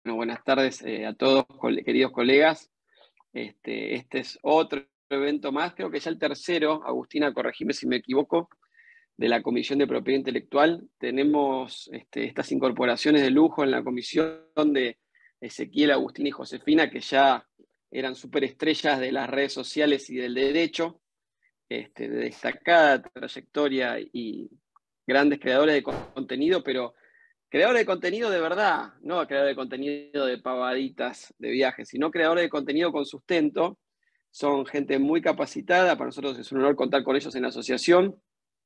buenas tardes a todos, queridos colegas. Este es otro evento más, creo que ya el tercero, Agustina, corregime si me equivoco, de la Comisión de Propiedad Intelectual. Tenemos estas incorporaciones de lujo en la comisión de Ezequiel, Agustín y Josefina, que ya eran superestrellas de las redes sociales y del derecho, de destacada trayectoria y grandes creadores de contenido, pero creadores de contenido de verdad, no creadores de contenido de pavaditas de viajes, sino creadores de contenido con sustento. Son gente muy capacitada, para nosotros es un honor contar con ellos en la asociación,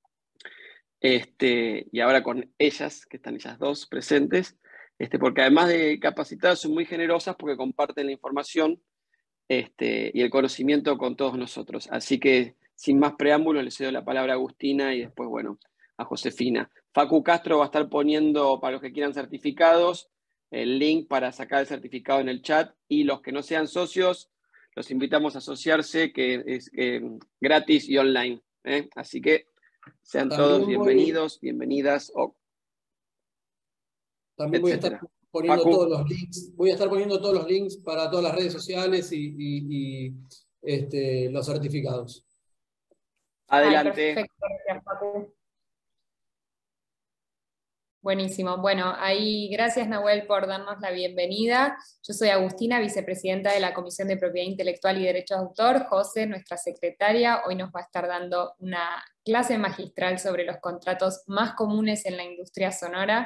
y ahora con ellas, que están ellas dos presentes, porque además de capacitadas son muy generosas porque comparten la información y el conocimiento con todos nosotros. Así que, sin más preámbulos, le cedo la palabra a Agustina y después, bueno, a Josefina. Facu Castro va a estar poniendo, para los que quieran certificados, el link para sacar el certificado en el chat, y los que no sean socios, los invitamos a asociarse, que es gratis y online. Así que sean todos bienvenidos, bienvenidas, También voy a estar etcétera. poniendo Facu. todos los links. Voy a estar poniendo todos los links para todas las redes sociales y los certificados. Adelante. Ay, perfecto, gracias, Facu. Buenísimo. Bueno, ahí gracias, Nahuel, por darnos la bienvenida. Yo soy Agustina, vicepresidenta de la Comisión de Propiedad Intelectual y Derechos de Autor. José, nuestra secretaria, hoy nos va a estar dando una clase magistral sobre los contratos más comunes en la industria sonora.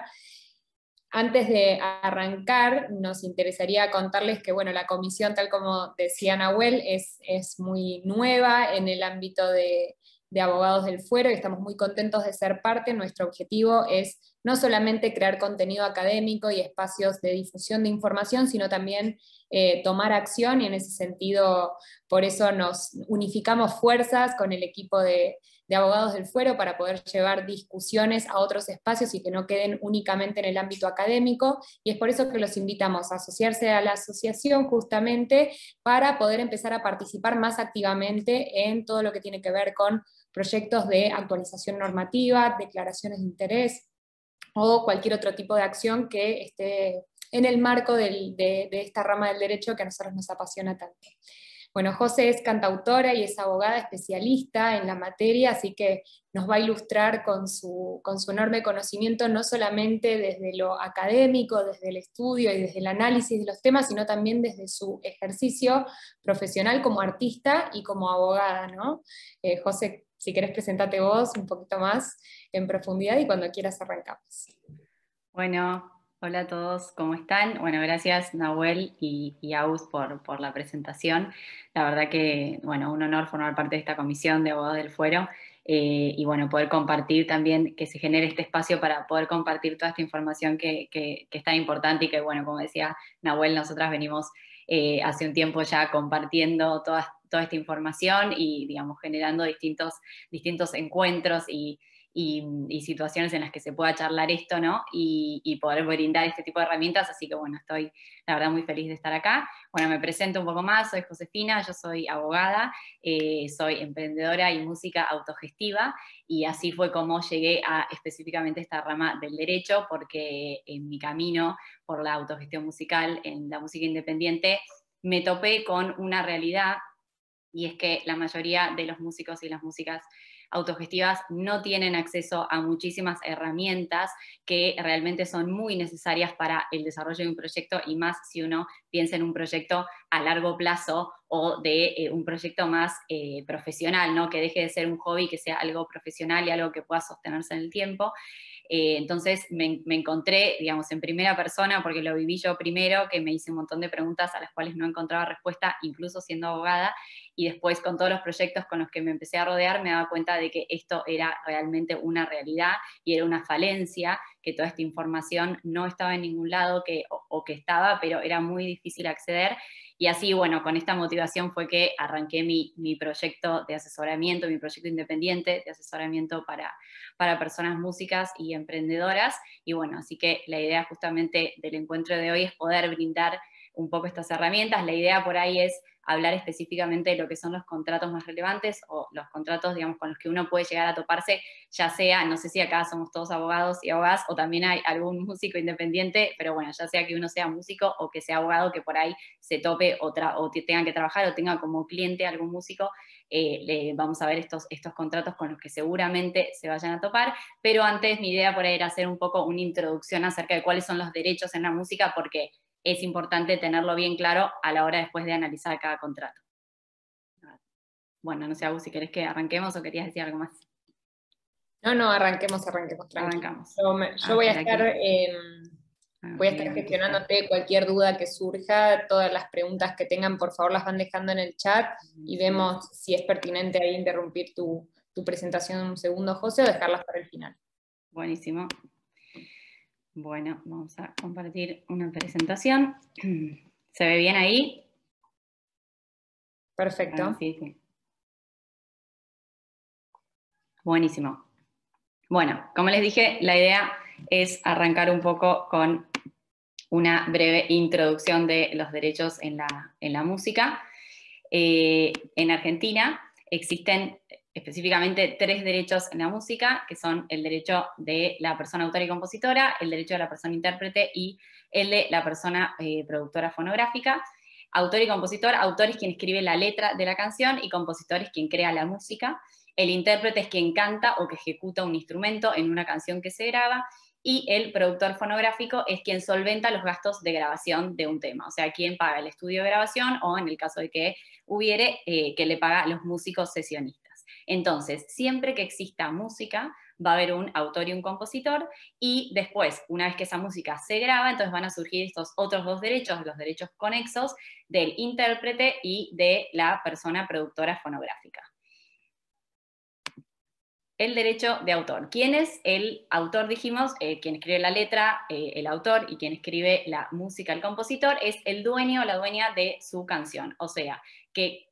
Antes de arrancar, nos interesaría contarles que, bueno, la comisión, tal como decía Nahuel, es muy nueva en el ámbito de Abogados del Fuero y estamos muy contentos de ser parte. Nuestro objetivo es no solamente crear contenido académico y espacios de difusión de información, sino también tomar acción, y en ese sentido, por eso nos unificamos fuerzas con el equipo de Abogados del Fuero para poder llevar discusiones a otros espacios y que no queden únicamente en el ámbito académico, y es por eso que los invitamos a asociarse a la asociación justamente para poder empezar a participar más activamente en todo lo que tiene que ver con proyectos de actualización normativa, declaraciones de interés o cualquier otro tipo de acción que esté en el marco de esta rama del derecho que a nosotros nos apasiona tanto. Bueno, José es cantautora y es abogada especialista en la materia, así que nos va a ilustrar con su enorme conocimiento, no solamente desde lo académico, desde el estudio y desde el análisis de los temas, sino también desde su ejercicio profesional como artista y como abogada, ¿no? José, si querés presentarte vos un poquito más en profundidad y cuando quieras arrancamos. Bueno, hola a todos, ¿cómo están? Bueno, gracias Nahuel y Agus por la presentación. La verdad que, bueno, un honor formar parte de esta comisión de Abogados del Fuero y, bueno, poder compartir también, que se genere este espacio para poder compartir toda esta información que es tan importante y que, bueno, como decía Nahuel, nosotras venimos hace un tiempo ya compartiendo toda esta información y, digamos, generando distintos encuentros y situaciones en las que se pueda charlar esto, ¿no? Y poder brindar este tipo de herramientas, así que bueno, estoy la verdad muy feliz de estar acá. Bueno, me presento un poco más, soy Josefina, yo soy abogada, soy emprendedora y música autogestiva, y así fue como llegué a específicamente esta rama del derecho, porque en mi camino por la autogestión musical, en la música independiente, me topé con una realidad, y es que la mayoría de los músicos y las músicas autogestivas no tienen acceso a muchísimas herramientas que realmente son muy necesarias para el desarrollo de un proyecto, y más si uno piensa en un proyecto a largo plazo o de un proyecto más profesional, ¿no? Que deje de ser un hobby, que sea algo profesional y algo que pueda sostenerse en el tiempo. Entonces me encontré, digamos, en primera persona, porque lo viví yo primero, que me hice un montón de preguntas a las cuales no encontraba respuesta, incluso siendo abogada, y después con todos los proyectos con los que me empecé a rodear me daba cuenta de que esto era realmente una realidad y era una falencia, que toda esta información no estaba en ningún lado, o que estaba, pero era muy difícil acceder. Y así, bueno, con esta motivación fue que arranqué mi proyecto de asesoramiento, mi proyecto independiente de asesoramiento para personas músicas y emprendedoras. Y bueno, así que la idea justamente del encuentro de hoy es poder brindar un poco estas herramientas. La idea por ahí es hablar específicamente de lo que son los contratos más relevantes o los contratos, digamos, con los que uno puede llegar a toparse, ya sea, no sé si acá somos todos abogados y abogadas, o también hay algún músico independiente, pero bueno, ya sea que uno sea músico o que sea abogado, que por ahí se tope o tengan que trabajar o tenga como cliente algún músico, vamos a ver estos contratos con los que seguramente se vayan a topar, pero antes mi idea por ahí era hacer un poco una introducción acerca de cuáles son los derechos en la música, porque es importante tenerlo bien claro a la hora después de analizar cada contrato. Bueno, no sé, Agus, si querés que arranquemos o querías decir algo más. No, arranquemos, tranquilo. Arrancamos. Yo voy a estar gestionándote cualquier duda que surja, todas las preguntas que tengan, por favor las van dejando en el chat y vemos si es pertinente ahí interrumpir tu presentación un segundo, José, o dejarlas para el final. Buenísimo. Bueno, vamos a compartir una presentación. ¿Se ve bien ahí? Perfecto. Sí. Buenísimo. Bueno, como les dije, la idea es arrancar un poco con una breve introducción de los derechos en la música. En Argentina existen específicamente 3 derechos en la música, que son el derecho de la persona autora y compositora, el derecho de la persona intérprete y el de la persona productora fonográfica. Autor y compositor, autor es quien escribe la letra de la canción y compositor es quien crea la música. El intérprete es quien canta o que ejecuta un instrumento en una canción que se graba, y el productor fonográfico es quien solventa los gastos de grabación de un tema, o sea, quien paga el estudio de grabación o, en el caso de que hubiere, que le paga a los músicos sesionistas. Entonces, siempre que exista música, va a haber un autor y un compositor, y después, una vez que esa música se graba, entonces van a surgir estos otros 2 derechos, los derechos conexos del intérprete y de la persona productora fonográfica. El derecho de autor. ¿Quién es el autor? Dijimos, quien escribe la letra, el autor, y quien escribe la música, el compositor, es el dueño o la dueña de su canción. O sea, ¿qué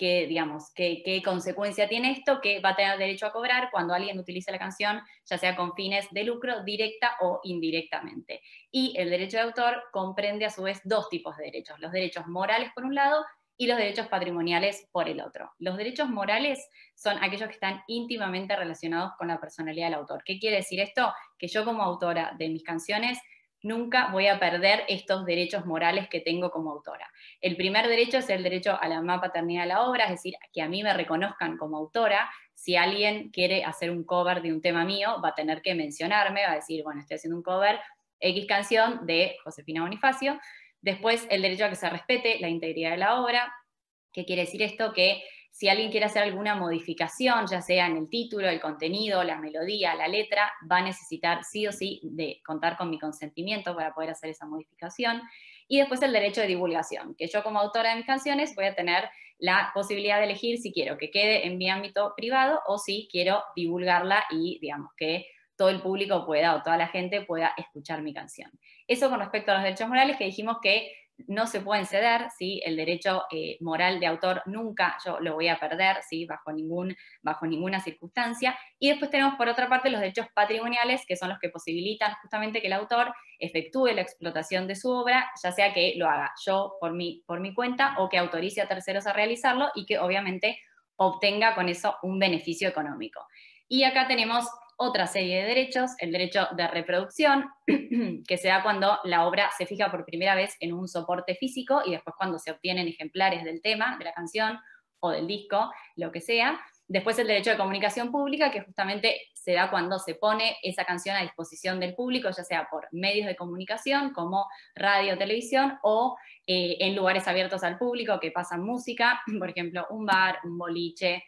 consecuencia tiene esto? Que va a tener derecho a cobrar cuando alguien utilice la canción, ya sea con fines de lucro, directa o indirectamente. Y el derecho de autor comprende a su vez 2 tipos de derechos. Los derechos morales por un lado y los derechos patrimoniales por el otro. Los derechos morales son aquellos que están íntimamente relacionados con la personalidad del autor. ¿Qué quiere decir esto? Que yo como autora de mis canciones nunca voy a perder estos derechos morales que tengo como autora. El primer derecho es el derecho a la mamá paternidad de la obra, es decir, que a mí me reconozcan como autora. Si alguien quiere hacer un cover de un tema mío, va a tener que mencionarme, va a decir, bueno, estoy haciendo un cover X canción de Josefina Bonifacio. Después, el derecho a que se respete la integridad de la obra. ¿Qué quiere decir esto? Que si alguien quiere hacer alguna modificación, ya sea en el título, el contenido, la melodía, la letra, va a necesitar sí o sí de contar con mi consentimiento para poder hacer esa modificación. Y después el derecho de divulgación, que yo como autora de mis canciones voy a tener la posibilidad de elegir si quiero que quede en mi ámbito privado o si quiero divulgarla y, digamos, que todo el público pueda, o toda la gente pueda escuchar mi canción. Eso con respecto a los derechos morales, que dijimos que no se pueden ceder, ¿sí? El derecho moral de autor nunca yo lo voy a perder, ¿sí? bajo ninguna circunstancia. Y después tenemos por otra parte los derechos patrimoniales, que son los que posibilitan justamente que el autor efectúe la explotación de su obra, ya sea que lo haga yo por mi cuenta o que autorice a terceros a realizarlo y que obviamente obtenga con eso un beneficio económico. Y acá tenemos otra serie de derechos, el derecho de reproducción, que se da cuando la obra se fija por primera vez en un soporte físico y después cuando se obtienen ejemplares del tema, de la canción o del disco, lo que sea. Después el derecho de comunicación pública, que justamente se da cuando se pone esa canción a disposición del público, ya sea por medios de comunicación como radio o televisión, o en lugares abiertos al público que pasan música, por ejemplo, un bar, un boliche,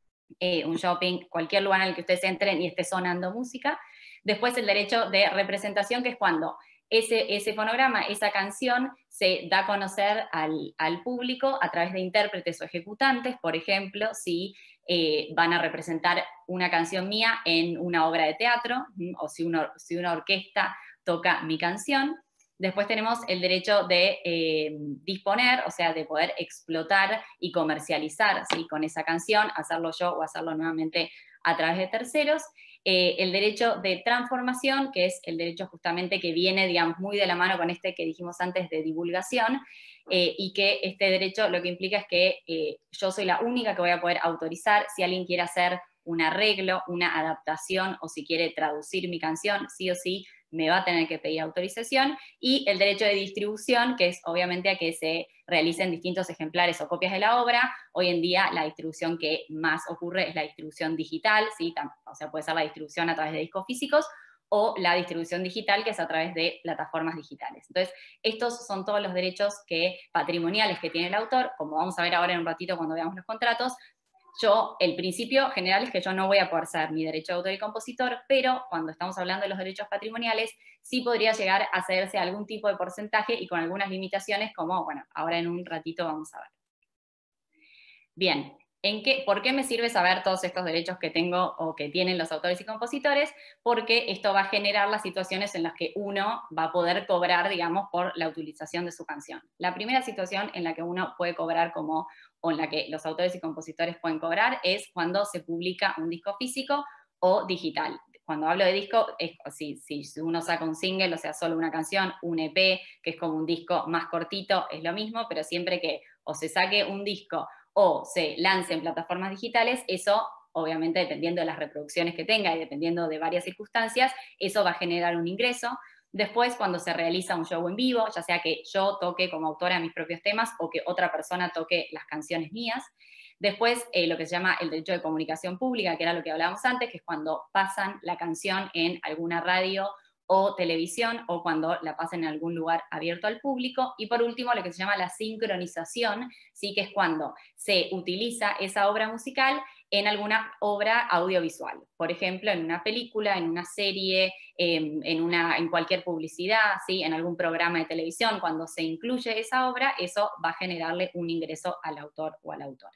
un shopping, cualquier lugar en el que ustedes entren y esté sonando música. Después el derecho de representación, que es cuando ese fonograma, esa canción, se da a conocer al público a través de intérpretes o ejecutantes, por ejemplo, si van a representar una canción mía en una obra de teatro, o si una orquesta toca mi canción. Después tenemos el derecho de disponer, o sea, de poder explotar y comercializar, ¿sí? con esa canción, hacerlo yo o hacerlo nuevamente a través de terceros. El derecho de transformación, que es el derecho justamente que viene, digamos, muy de la mano con este que dijimos antes de divulgación, y que este derecho lo que implica es que yo soy la única que voy a poder autorizar si alguien quiere hacer un arreglo, una adaptación, o si quiere traducir mi canción, sí o sí me va a tener que pedir autorización, y el derecho de distribución, que es obviamente a que se realicen distintos ejemplares o copias de la obra. Hoy en día la distribución que más ocurre es la distribución digital, ¿sí? O sea, puede ser la distribución a través de discos físicos, o la distribución digital, que es a través de plataformas digitales. Entonces, estos son todos los derechos patrimoniales que tiene el autor, como vamos a ver ahora en un ratito cuando veamos los contratos. El principio general es que yo no voy a poder ser mi derecho de autor y compositor, pero cuando estamos hablando de los derechos patrimoniales, sí podría llegar a cederse algún tipo de porcentaje y con algunas limitaciones, como, bueno, ahora en un ratito vamos a ver. Bien, ¿por qué me sirve saber todos estos derechos que tengo o que tienen los autores y compositores? Porque esto va a generar las situaciones en las que uno va a poder cobrar, digamos, por la utilización de su canción. La primera situación en la que uno puede cobrar o en la que los autores y compositores pueden cobrar es cuando se publica un disco físico o digital. Cuando hablo de disco, si uno saca un single, o sea, solo una canción, un EP, que es como un disco más cortito, es lo mismo, pero siempre que o se saque un disco o se lance en plataformas digitales, eso, obviamente, dependiendo de las reproducciones que tenga y dependiendo de varias circunstancias, eso va a generar un ingreso. Después, cuando se realiza un show en vivo, ya sea que yo toque como autora mis propios temas o que otra persona toque las canciones mías. Después, lo que se llama el derecho de comunicación pública, que era lo que hablábamos antes, que es cuando pasan la canción en alguna radio o televisión, o cuando la pasan en algún lugar abierto al público. Y por último, lo que se llama la sincronización, ¿sí? Que es cuando se utiliza esa obra musical en alguna obra audiovisual. Por ejemplo, en una película, en una serie, en cualquier publicidad, ¿sí? En algún programa de televisión, cuando se incluye esa obra, eso va a generarle un ingreso al autor o a la autora.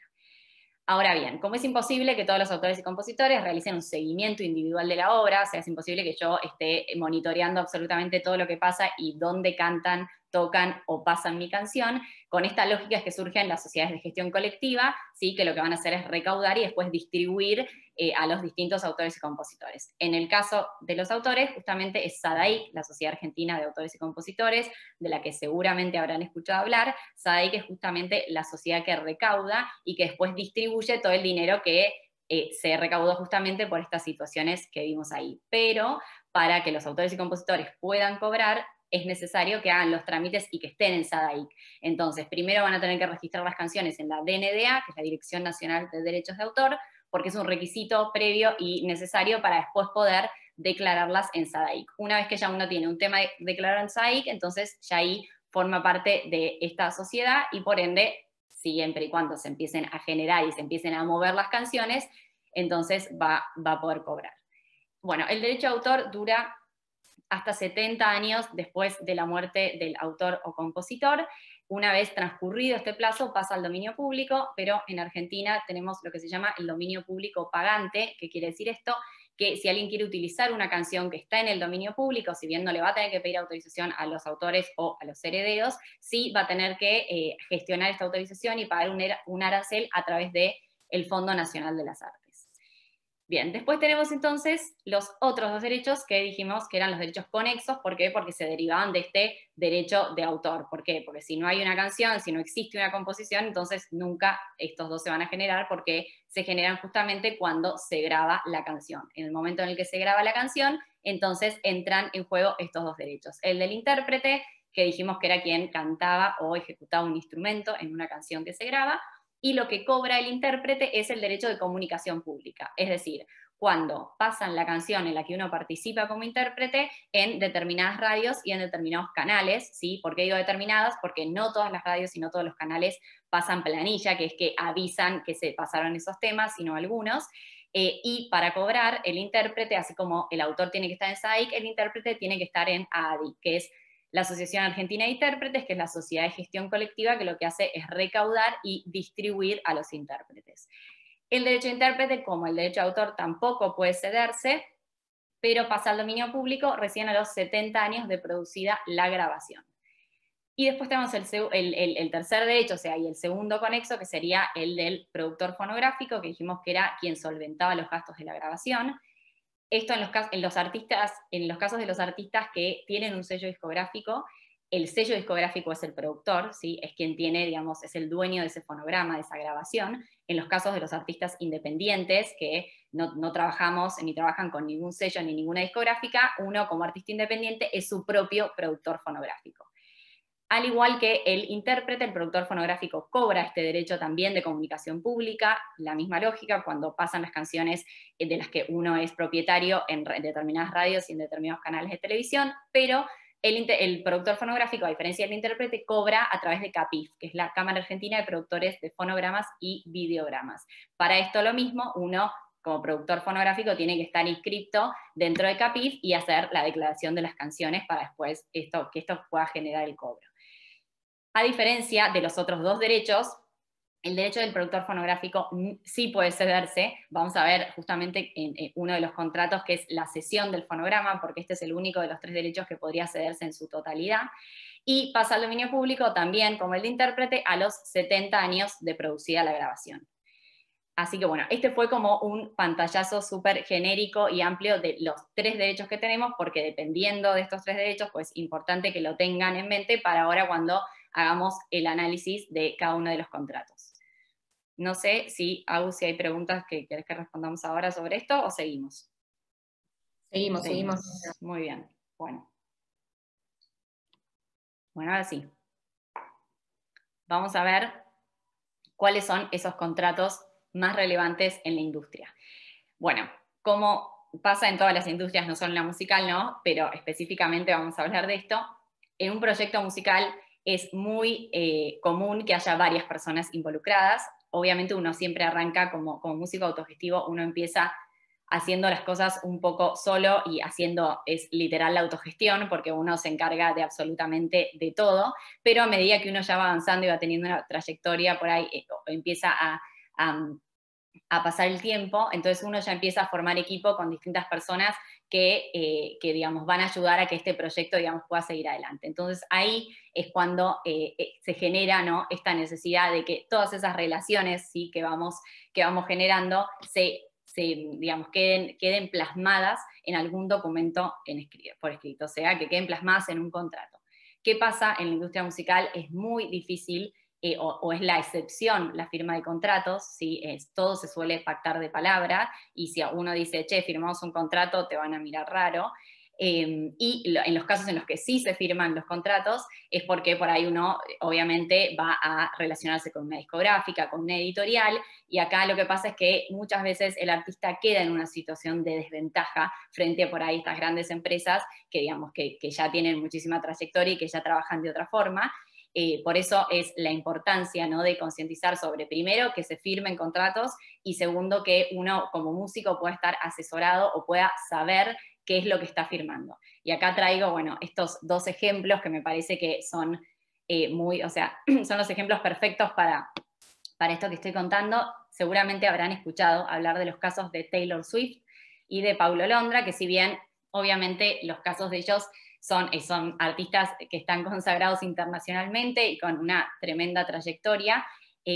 Ahora bien, como es imposible que todos los autores y compositores realicen un seguimiento individual de la obra, o sea, es imposible que yo esté monitoreando absolutamente todo lo que pasa y dónde cantan, tocan o pasan mi canción, con esta lógica es que surgen las sociedades de gestión colectiva, ¿sí? Que lo que van a hacer es recaudar y después distribuir a los distintos autores y compositores. En el caso de los autores, justamente es SADAIC, la Sociedad Argentina de Autores y Compositores, de la que seguramente habrán escuchado hablar. SADAIC es justamente la sociedad que recauda y que después distribuye todo el dinero que se recaudó justamente por estas situaciones que vimos ahí. Pero para que los autores y compositores puedan cobrar, es necesario que hagan los trámites y que estén en SADAIC. Entonces, primero van a tener que registrar las canciones en la DNDA, que es la Dirección Nacional de Derechos de Autor, porque es un requisito previo y necesario para después poder declararlas en SADAIC. Una vez que ya uno tiene un tema declarado en SADAIC, entonces ya ahí forma parte de esta sociedad y por ende, siempre y cuando se empiecen a generar y se empiecen a mover las canciones, entonces va a poder cobrar. Bueno, el derecho de autor dura hasta 70 años después de la muerte del autor o compositor. Una vez transcurrido este plazo pasa al dominio público, pero en Argentina tenemos lo que se llama el dominio público pagante. ¿Qué quiere decir esto? Que si alguien quiere utilizar una canción que está en el dominio público, si bien no le va a tener que pedir autorización a los autores o a los herederos, sí va a tener que gestionar esta autorización y pagar un arancel a través del Fondo Nacional de las Artes. Bien, después tenemos entonces los otros dos derechos que dijimos que eran los derechos conexos. ¿Por qué? Porque se derivaban de este derecho de autor. ¿Por qué? Porque si no hay una canción, si no existe una composición, entonces nunca estos dos se van a generar, porque se generan justamente cuando se graba la canción. En el momento en el que se graba la canción, entonces entran en juego estos dos derechos. El del intérprete, que dijimos que era quien cantaba o ejecutaba un instrumento en una canción que se graba, y lo que cobra el intérprete es el derecho de comunicación pública, es decir, cuando pasan la canción en la que uno participa como intérprete en determinadas radios y en determinados canales, ¿sí? ¿Por qué digo determinadas? Porque no todas las radios y no todos los canales pasan planilla, que es que avisan que se pasaron esos temas, sino algunos. Y para cobrar, el intérprete, así como el autor tiene que estar en SADAIC, el intérprete tiene que estar en AADI, que es la Asociación Argentina de Intérpretes, que es la sociedad de gestión colectiva que lo que hace es recaudar y distribuir a los intérpretes. El derecho de intérprete, como el derecho de autor, tampoco puede cederse, pero pasa al dominio público recién a los 70 años de producida la grabación. Y después tenemos el tercer derecho, o sea, y el segundo conexo, que sería el del productor fonográfico, que dijimos que era quien solventaba los gastos de la grabación. Esto en los casos de los artistas que tienen un sello discográfico, el sello discográfico es el productor, ¿sí? Es quien tiene, digamos, es el dueño de ese fonograma, de esa grabación. En los casos de los artistas independientes, que no trabajamos ni trabajan con ningún sello ni ninguna discográfica, uno como artista independiente es su propio productor fonográfico. Al igual que el intérprete, el productor fonográfico cobra este derecho también de comunicación pública, la misma lógica cuando pasan las canciones de las que uno es propietario en determinadas radios y en determinados canales de televisión, pero el productor fonográfico, a diferencia del intérprete, cobra a través de CAPIF, que es la Cámara Argentina de Productores de Fonogramas y Videogramas. Para esto lo mismo, uno como productor fonográfico tiene que estar inscrito dentro de CAPIF y hacer la declaración de las canciones para después que esto pueda generar el cobro. A diferencia de los otros dos derechos, el derecho del productor fonográfico sí puede cederse. Vamos a ver justamente en uno de los contratos que es la cesión del fonograma, porque este es el único de los tres derechos que podría cederse en su totalidad. Y pasa al dominio público también, como el de intérprete, a los 70 años de producida la grabación. Así que bueno, este fue como un pantallazo súper genérico y amplio de los tres derechos que tenemos, porque dependiendo de estos tres derechos, pues es importante que lo tengan en mente para ahora cuando hagamos el análisis de cada uno de los contratos. No sé si hay preguntas que querés que respondamos ahora sobre esto o seguimos. Seguimos. Muy bien, bueno. Bueno, ahora sí. Vamos a ver cuáles son esos contratos más relevantes en la industria. Bueno, como pasa en todas las industrias, no solo en la musical, ¿no? Pero específicamente vamos a hablar de esto. En un proyecto musical es muy común que haya varias personas involucradas. Obviamente uno siempre arranca como músico autogestivo, uno empieza haciendo las cosas un poco solo y es literal la autogestión, porque uno se encarga de absolutamente de todo, pero a medida que uno ya va avanzando y va teniendo una trayectoria por ahí, empieza a pasar el tiempo, entonces uno ya empieza a formar equipo con distintas personas que digamos, van a ayudar a que este proyecto, digamos, pueda seguir adelante. Entonces ahí es cuando se genera, ¿no?, esta necesidad de que todas esas relaciones, ¿sí?, que vamos generando digamos, queden plasmadas en algún documento por escrito, o sea, que queden plasmadas en un contrato. ¿Qué pasa en la industria musical? Es muy difícil, o es la excepción la firma de contratos, ¿sí? Todo se suele pactar de palabra, y si uno dice, che, firmamos un contrato, te van a mirar raro. Y en los casos en los que sí se firman los contratos es porque por ahí uno obviamente va a relacionarse con una discográfica, con una editorial, y acá lo que pasa es que muchas veces el artista queda en una situación de desventaja frente a por ahí estas grandes empresas que digamos que ya tienen muchísima trayectoria y que ya trabajan de otra forma. Por eso es la importancia, ¿no?, de concientizar sobre, primero, que se firmen contratos, y segundo, que uno como músico pueda estar asesorado o pueda saber qué es lo que está firmando. Y acá traigo, bueno, estos dos ejemplos que me parece que son son los ejemplos perfectos para esto que estoy contando. Seguramente habrán escuchado hablar de los casos de Taylor Swift y de Paulo Londra, que si bien obviamente los casos de ellos son artistas que están consagrados internacionalmente y con una tremenda trayectoria,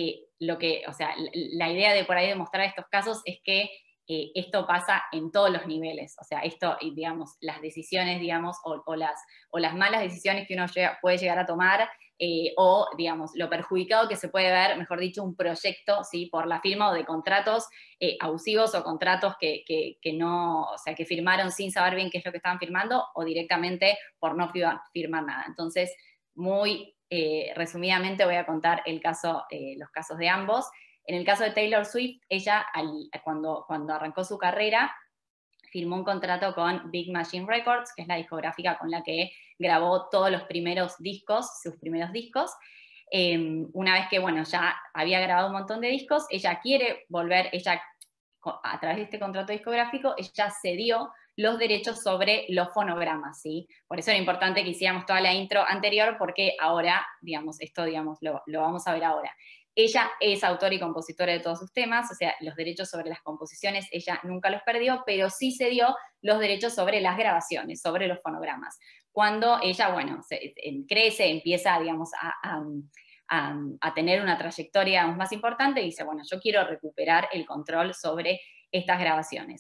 la idea de por ahí demostrar estos casos es que esto pasa en todos los niveles, o sea, digamos, las decisiones, digamos, o las malas decisiones que uno puede llegar a tomar, o, digamos, lo perjudicado que se puede ver, mejor dicho, un proyecto, ¿sí?, por la firma o de contratos abusivos, o contratos que no, o sea, que firmaron sin saber bien qué es lo que estaban firmando, o directamente por no firmar nada. Entonces, muy resumidamente voy a contar los casos de ambos. En el caso de Taylor Swift, ella cuando arrancó su carrera, firmó un contrato con Big Machine Records, que es la discográfica con la que grabó todos los primeros discos, sus primeros discos. Una vez que, bueno, ya había grabado un montón de discos, ella quiere volver, a través de este contrato discográfico, ella cedió los derechos sobre los fonogramas, ¿sí? Por eso era importante que hiciéramos toda la intro anterior, porque ahora, digamos, esto, digamos, lo vamos a ver ahora. Ella es autora y compositora de todos sus temas, o sea, los derechos sobre las composiciones ella nunca los perdió, pero sí cedió los derechos sobre las grabaciones, sobre los fonogramas. Cuando ella, bueno, crece, empieza, digamos, a tener una trayectoria aún más importante, y dice, bueno, yo quiero recuperar el control sobre estas grabaciones.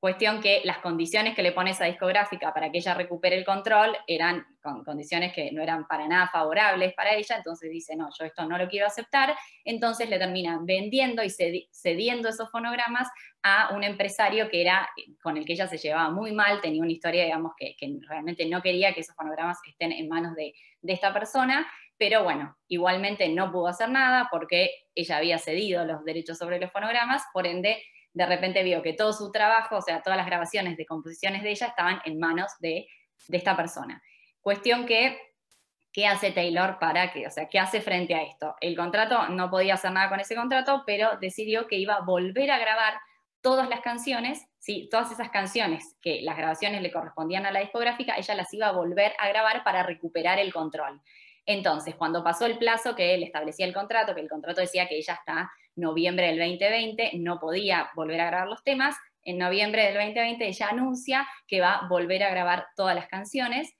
Cuestión que las condiciones que le pone esa discográfica para que ella recupere el control eran condiciones que no eran para nada favorables para ella, entonces dice, no, yo esto no lo quiero aceptar, entonces le terminan vendiendo y cediendo esos fonogramas a un empresario con el que ella se llevaba muy mal, tenía una historia, digamos, que realmente no quería que esos fonogramas estén en manos de esta persona, pero bueno, igualmente no pudo hacer nada porque ella había cedido los derechos sobre los fonogramas, por ende, de repente vio que todo su trabajo, o sea, todas las grabaciones de composiciones de ella estaban en manos de esta persona. Cuestión que, ¿qué hace Taylor qué hace frente a esto? El contrato, no podía hacer nada con ese contrato, pero decidió que iba a volver a grabar todas las canciones, ¿sí? Todas esas canciones que las grabaciones le correspondían a la discográfica, ella las iba a volver a grabar para recuperar el control. Entonces, cuando pasó el plazo que él establecía el contrato, que el contrato decía que ella hasta noviembre del 2020 no podía volver a grabar los temas, en noviembre del 2020 ella anuncia que va a volver a grabar todas las canciones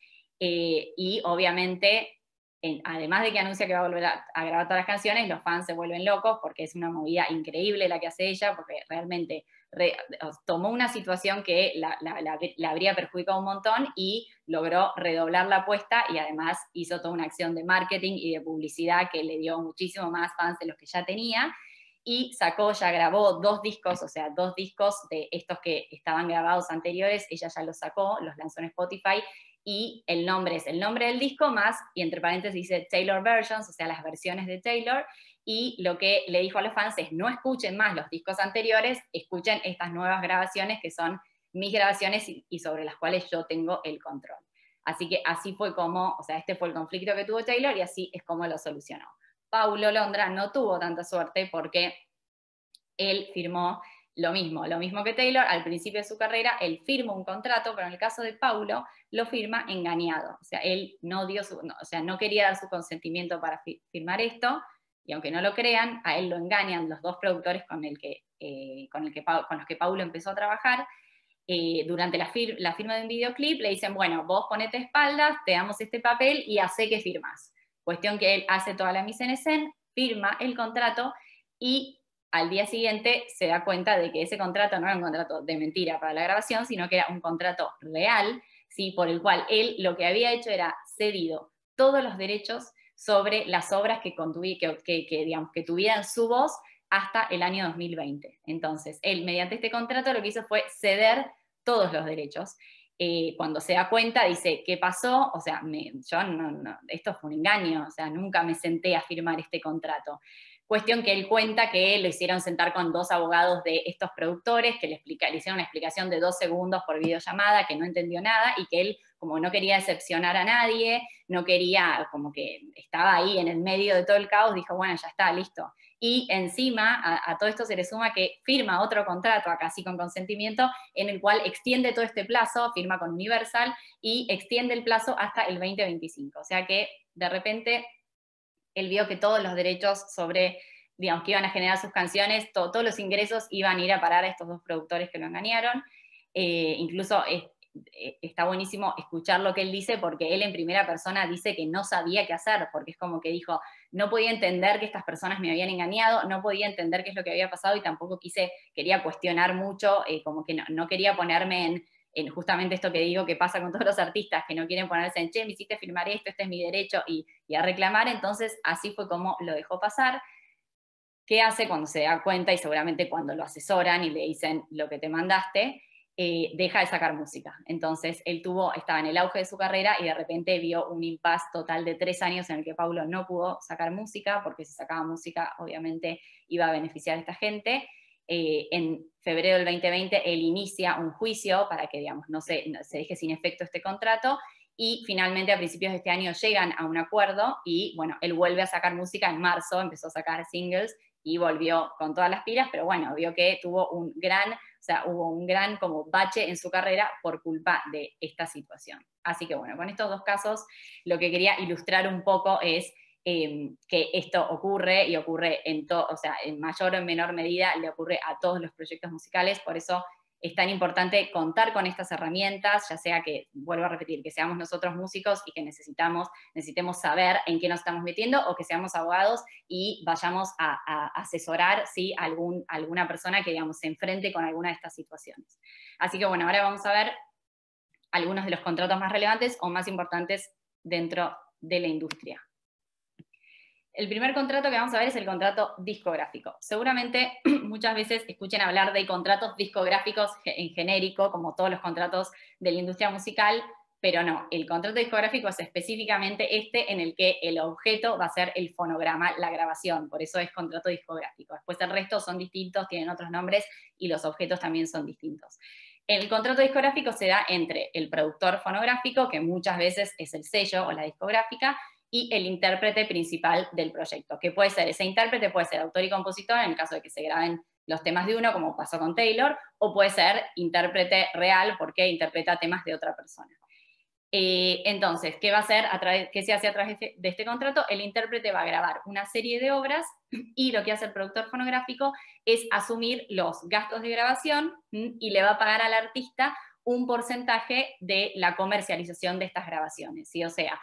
y obviamente, además de que anuncia que va a volver a grabar todas las canciones, los fans se vuelven locos porque es una movida increíble la que hace ella, porque realmente tomó una situación que la habría perjudicado un montón y logró redoblar la apuesta y además hizo toda una acción de marketing y de publicidad que le dio muchísimo más fans de los que ya tenía y ya grabó 2 discos, o sea, 2 discos de estos que estaban grabados anteriores, ella ya los sacó, los lanzó en Spotify y el nombre es el nombre del disco más, y entre paréntesis dice Taylor Versions, o sea, las versiones de Taylor, y lo que le dijo a los fans es no escuchen más los discos anteriores, escuchen estas nuevas grabaciones que son mis grabaciones y sobre las cuales yo tengo el control. Así que así fue como, o sea, este fue el conflicto que tuvo Taylor y así es como lo solucionó. Paulo Londra no tuvo tanta suerte porque él firmó lo mismo que Taylor, al principio de su carrera, él firmó un contrato, pero en el caso de Paulo, lo firma engañado. O sea, él no quería dar su consentimiento para firmar esto, y aunque no lo crean, a él lo engañan los 2 productores con los que Paulo empezó a trabajar. Durante la firma de un videoclip, le dicen, bueno, vos ponete espaldas, te damos este papel y hacé que firmas. Cuestión que él hace toda la mise en escena, firma el contrato y al día siguiente se da cuenta de que ese contrato no era un contrato de mentira para la grabación, sino que era un contrato real, ¿sí? Por el cual él lo que había hecho era cedido todos los derechos sobre las obras que tuvieran su voz hasta el año 2020. Entonces, él mediante este contrato lo que hizo fue ceder todos los derechos. Cuando se da cuenta, dice, ¿qué pasó? O sea, esto fue un engaño, o sea, nunca me senté a firmar este contrato. Cuestión que él cuenta que lo hicieron sentar con 2 abogados de estos productores, que le hicieron una explicación de 2 segundos por videollamada, que no entendió nada, y que él, como no quería decepcionar a nadie, no quería, como que estaba ahí en el medio de todo el caos, dijo, bueno, ya está, listo. Y encima a todo esto se le suma que firma otro contrato, acá sí con consentimiento, en el cual extiende todo este plazo, firma con Universal, y extiende el plazo hasta el 2025. O sea que, de repente, él vio que todos los derechos sobre, digamos, que iban a generar sus canciones, todos los ingresos iban a ir a parar a estos 2 productores que lo engañaron. Incluso está buenísimo escuchar lo que él dice, porque él en primera persona dice que no sabía qué hacer, porque es como que dijo, no podía entender que estas personas me habían engañado, no podía entender qué es lo que había pasado y tampoco quería cuestionar mucho, como que no quería ponerme en justamente esto que digo que pasa con todos los artistas, que no quieren ponerse en, che, me hiciste firmar esto, este es mi derecho, y a reclamar. Entonces así fue como lo dejó pasar. ¿Qué hace cuando se da cuenta y seguramente cuando lo asesoran y le dicen lo que te mandaste? Deja de sacar música. Entonces él estaba en el auge de su carrera y de repente vio un impasse total de 3 años en el que Paulo no pudo sacar música, porque si sacaba música obviamente iba a beneficiar a esta gente. En febrero del 2020 él inicia un juicio para que, digamos, no se deje sin efecto este contrato, y finalmente a principios de este año llegan a un acuerdo y bueno, él vuelve a sacar música en marzo, empezó a sacar singles y volvió con todas las pilas, pero bueno, vio que hubo un gran como bache en su carrera por culpa de esta situación. Así que bueno, con estos 2 casos lo que quería ilustrar un poco es que esto ocurre y ocurre en mayor o en menor medida, le ocurre a todos los proyectos musicales, por eso es tan importante contar con estas herramientas, ya sea que, vuelvo a repetir, que seamos nosotros músicos y que necesitemos saber en qué nos estamos metiendo, o que seamos abogados y vayamos a asesorar, ¿sí?, a alguna persona que, digamos, se enfrente con alguna de estas situaciones. Así que bueno, ahora vamos a ver algunos de los contratos más relevantes o más importantes dentro de la industria. El primer contrato que vamos a ver es el contrato discográfico. Seguramente muchas veces escuchen hablar de contratos discográficos en genérico, como todos los contratos de la industria musical, pero no, el contrato discográfico es específicamente este en el que el objeto va a ser el fonograma, la grabación, por eso es contrato discográfico. Después el resto son distintos, tienen otros nombres y los objetos también son distintos. El contrato discográfico se da entre el productor fonográfico, que muchas veces es el sello o la discográfica, y el intérprete principal del proyecto, que puede ser, ese intérprete puede ser autor y compositor, en el caso de que se graben los temas de uno, como pasó con Taylor, o puede ser intérprete real, porque interpreta temas de otra persona. Entonces, ¿qué va a hacer qué se hace a través de este contrato? El intérprete va a grabar una serie de obras y lo que hace el productor fonográfico es asumir los gastos de grabación y le va a pagar al artista un porcentaje de la comercialización de estas grabaciones, ¿sí? O sea,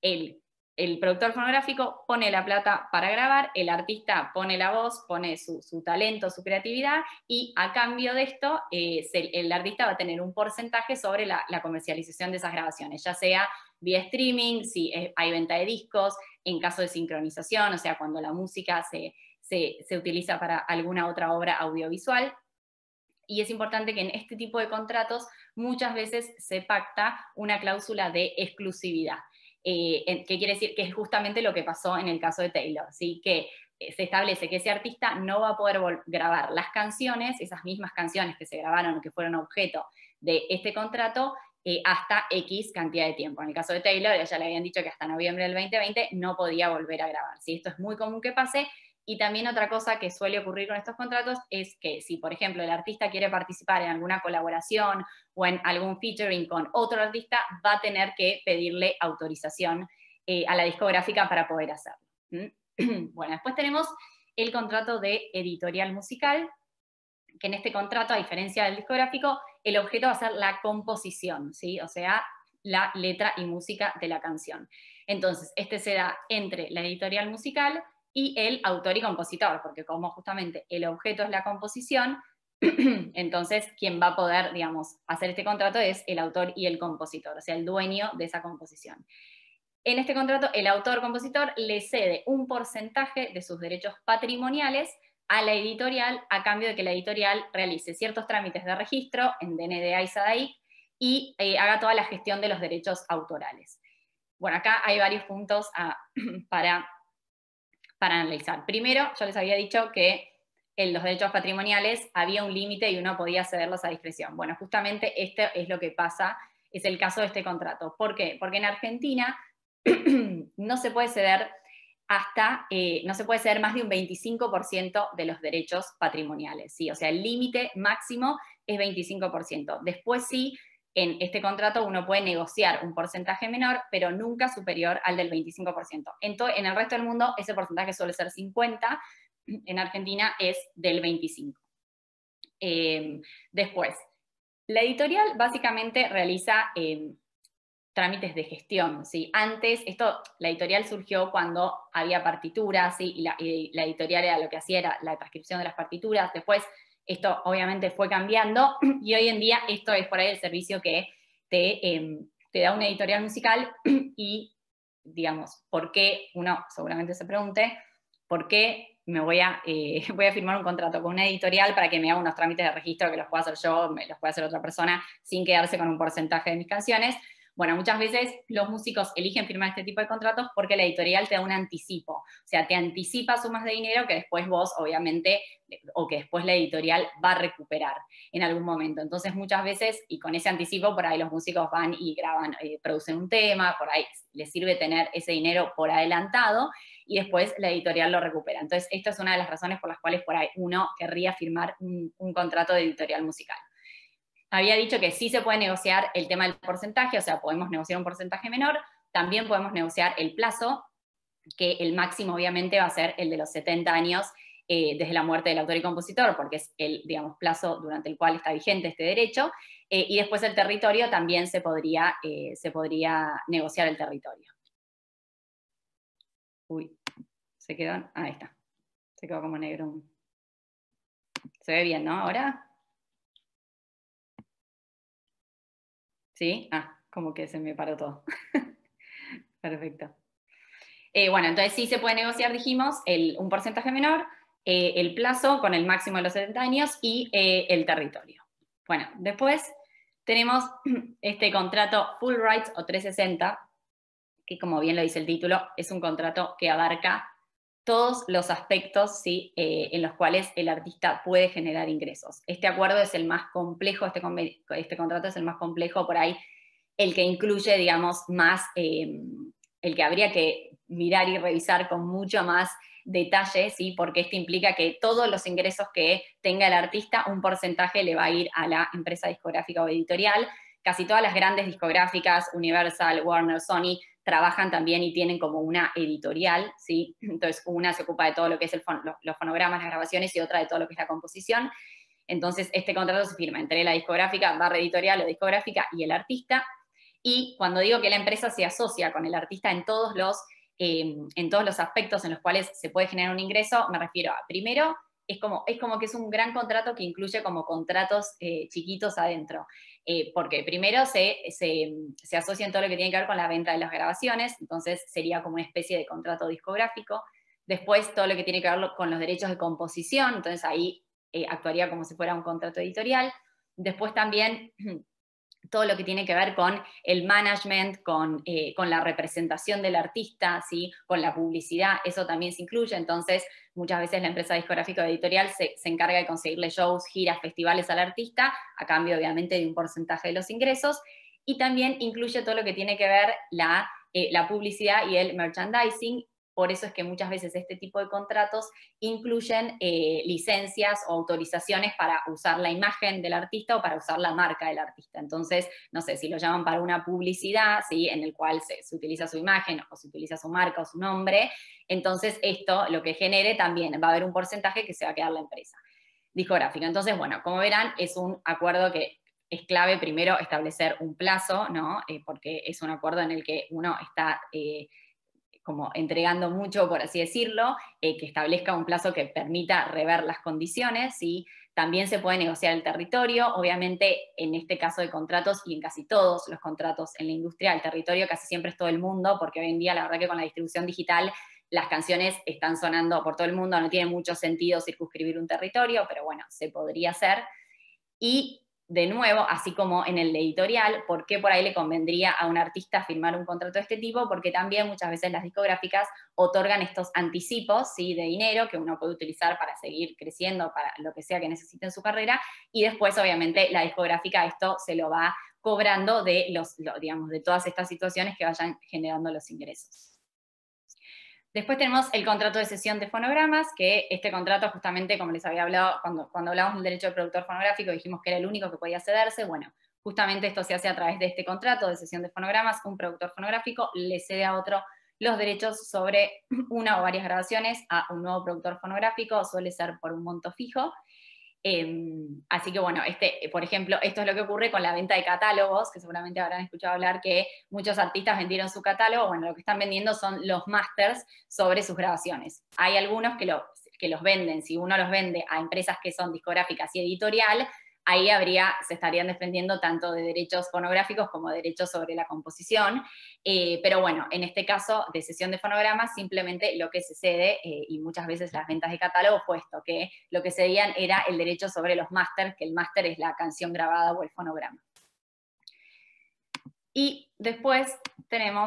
el productor fonográfico pone la plata para grabar, el artista pone la voz, pone su talento, su creatividad, y a cambio de esto, el artista va a tener un porcentaje sobre la comercialización de esas grabaciones, ya sea vía streaming, si hay venta de discos, en caso de sincronización, o sea, cuando la música se utiliza para alguna otra obra audiovisual. Y es importante que en este tipo de contratos muchas veces se pacta una cláusula de exclusividad. ¿Qué quiere decir? Que es justamente lo que pasó en el caso de Taylor, ¿sí? Que se establece que ese artista no va a poder grabar las canciones, esas mismas canciones que se grabaron, que fueron objeto de este contrato, hasta X cantidad de tiempo. En el caso de Taylor, ella le habían dicho que hasta noviembre del 2020 no podía volver a grabar, ¿sí? Esto es muy común que pase. Y también otra cosa que suele ocurrir con estos contratos es que si, por ejemplo, el artista quiere participar en alguna colaboración o en algún featuring con otro artista, va a tener que pedirle autorización a la discográfica para poder hacerlo. Bueno, después tenemos el contrato de editorial musical, que en este contrato, a diferencia del discográfico, el objeto va a ser la composición, ¿sí? O sea, la letra y música de la canción. Entonces, este se da entre la editorial musical y el autor y compositor, porque como justamente el objeto es la composición, entonces quien va a poder, digamos, hacer este contrato es el autor y el compositor, o sea, el dueño de esa composición. En este contrato, el autor-compositor le cede un porcentaje de sus derechos patrimoniales a la editorial a cambio de que la editorial realice ciertos trámites de registro en DNDA y SADAIC y haga toda la gestión de los derechos autorales. Bueno, acá hay varios puntos para analizar. Primero, yo les había dicho que en los derechos patrimoniales había un límite y uno podía cederlos a discreción. Bueno, justamente este es lo que pasa, es el caso de este contrato. ¿Por qué? Porque en Argentina no se puede ceder no se puede ceder más de un 25% de los derechos patrimoniales, ¿sí? O sea, el límite máximo es 25%. Después sí, en este contrato uno puede negociar un porcentaje menor, pero nunca superior al del 25%. En el resto del mundo ese porcentaje suele ser 50%, en Argentina es del 25%. Después, la editorial básicamente realiza trámites de gestión, ¿sí? Antes, la editorial surgió cuando había partituras, ¿sí? y la editorial lo que hacía era la transcripción de las partituras. Después esto obviamente fue cambiando y hoy en día esto es por ahí el servicio que te da una editorial musical y, digamos, ¿por qué? Uno seguramente se pregunte, ¿por qué voy a firmar un contrato con una editorial para que me haga unos trámites de registro que los pueda hacer yo, los pueda hacer otra persona sin quedarse con un porcentaje de mis canciones? Bueno, muchas veces los músicos eligen firmar este tipo de contratos porque la editorial te da un anticipo, o sea, te anticipa sumas de dinero que después vos, obviamente, o que después la editorial va a recuperar en algún momento. Entonces, muchas veces, y con ese anticipo, por ahí los músicos van y graban, producen un tema, por ahí les sirve tener ese dinero por adelantado, y después la editorial lo recupera. Entonces, esta es una de las razones por las cuales por ahí uno querría firmar un contrato de editorial musical. Había dicho que sí se puede negociar el tema del porcentaje, o sea, podemos negociar un porcentaje menor, también podemos negociar el plazo, que el máximo obviamente va a ser el de los 70 años desde la muerte del autor y compositor, porque es el, digamos, plazo durante el cual está vigente este derecho, y después el territorio también se podría negociar el territorio. Uy, se quedó, ahí está, se quedó como negro. Se ve bien, ¿no? Ahora. ¿Sí? Ah, como que se me paró todo. Perfecto. Bueno, entonces sí se puede negociar, dijimos, un porcentaje menor, el plazo con el máximo de los 70 años y el territorio. Bueno, después tenemos este contrato Full Rights o 360, que como bien lo dice el título, es un contrato que abarca todos los aspectos, ¿sí? En los cuales el artista puede generar ingresos. Este acuerdo es el más complejo, este contrato es el más complejo por ahí, el que incluye, digamos, más, el que habría que mirar y revisar con mucho más detalle, ¿sí? Porque este implica que todos los ingresos que tenga el artista, un porcentaje le va a ir a la empresa discográfica o editorial. Casi todas las grandes discográficas, Universal, Warner, Sony, trabajan también y tienen como una editorial, ¿sí? Entonces una se ocupa de todo lo que es los fonogramas, las grabaciones, y otra de todo lo que es la composición. Entonces este contrato se firma entre la discográfica, barra editorial o discográfica, y el artista. Y cuando digo que la empresa se asocia con el artista en todos los aspectos en los cuales se puede generar un ingreso, me refiero a, primero, es como que es un gran contrato que incluye como contratos chiquitos adentro. Porque primero se asocia en todo lo que tiene que ver con la venta de las grabaciones, entonces sería como una especie de contrato discográfico. Después todo lo que tiene que ver con los derechos de composición, entonces ahí actuaría como si fuera un contrato editorial. Después también todo lo que tiene que ver con el management, con la representación del artista, ¿sí? Con la publicidad, eso también se incluye. Entonces muchas veces la empresa discográfica o editorial se encarga de conseguirle shows, giras, festivales al artista, a cambio obviamente de un porcentaje de los ingresos, y también incluye todo lo que tiene que ver la publicidad y el merchandising. Por eso es que muchas veces este tipo de contratos incluyen licencias o autorizaciones para usar la imagen del artista o para usar la marca del artista. Entonces, no sé, si lo llaman para una publicidad, ¿sí? En el cual se utiliza su imagen o se utiliza su marca o su nombre, entonces esto lo que genere también va a haber un porcentaje que se va a quedar la empresa discográfica. Entonces, bueno, como verán, es un acuerdo que es clave primero establecer un plazo, ¿no? Porque es un acuerdo en el que uno está como entregando mucho, por así decirlo, que establezca un plazo que permita rever las condiciones, ¿sí? También se puede negociar el territorio, obviamente en este caso de contratos y en casi todos los contratos en la industria, el territorio casi siempre es todo el mundo, porque hoy en día la verdad que con la distribución digital las canciones están sonando por todo el mundo, no tiene mucho sentido circunscribir un territorio, pero bueno, se podría hacer. Y de nuevo, así como en el editorial, ¿por qué por ahí le convendría a un artista firmar un contrato de este tipo? Porque también muchas veces las discográficas otorgan estos anticipos, ¿sí? De dinero que uno puede utilizar para seguir creciendo, para lo que sea que necesite en su carrera, y después obviamente la discográfica esto se lo va cobrando de digamos, de todas estas situaciones que vayan generando los ingresos. Después tenemos el contrato de cesión de fonogramas, que este contrato justamente, como les había hablado, cuando hablamos del derecho del productor fonográfico, dijimos que era el único que podía cederse. Bueno, justamente esto se hace a través de este contrato de cesión de fonogramas. Un productor fonográfico le cede a otro los derechos sobre una o varias grabaciones a un nuevo productor fonográfico, suele ser por un monto fijo. Así que bueno, por ejemplo, esto es lo que ocurre con la venta de catálogos, que seguramente habrán escuchado hablar que muchos artistas vendieron su catálogo. Bueno, lo que están vendiendo son los masters sobre sus grabaciones. Hay algunos que los venden, si uno los vende a empresas que son discográficas y editorial, ahí se estarían defendiendo tanto de derechos fonográficos como de derechos sobre la composición, pero bueno, en este caso de cesión de fonogramas, simplemente lo que se cede, y muchas veces las ventas de catálogo, puesto que lo que cedían era el derecho sobre los másters, que el máster es la canción grabada o el fonograma. Y después tenemos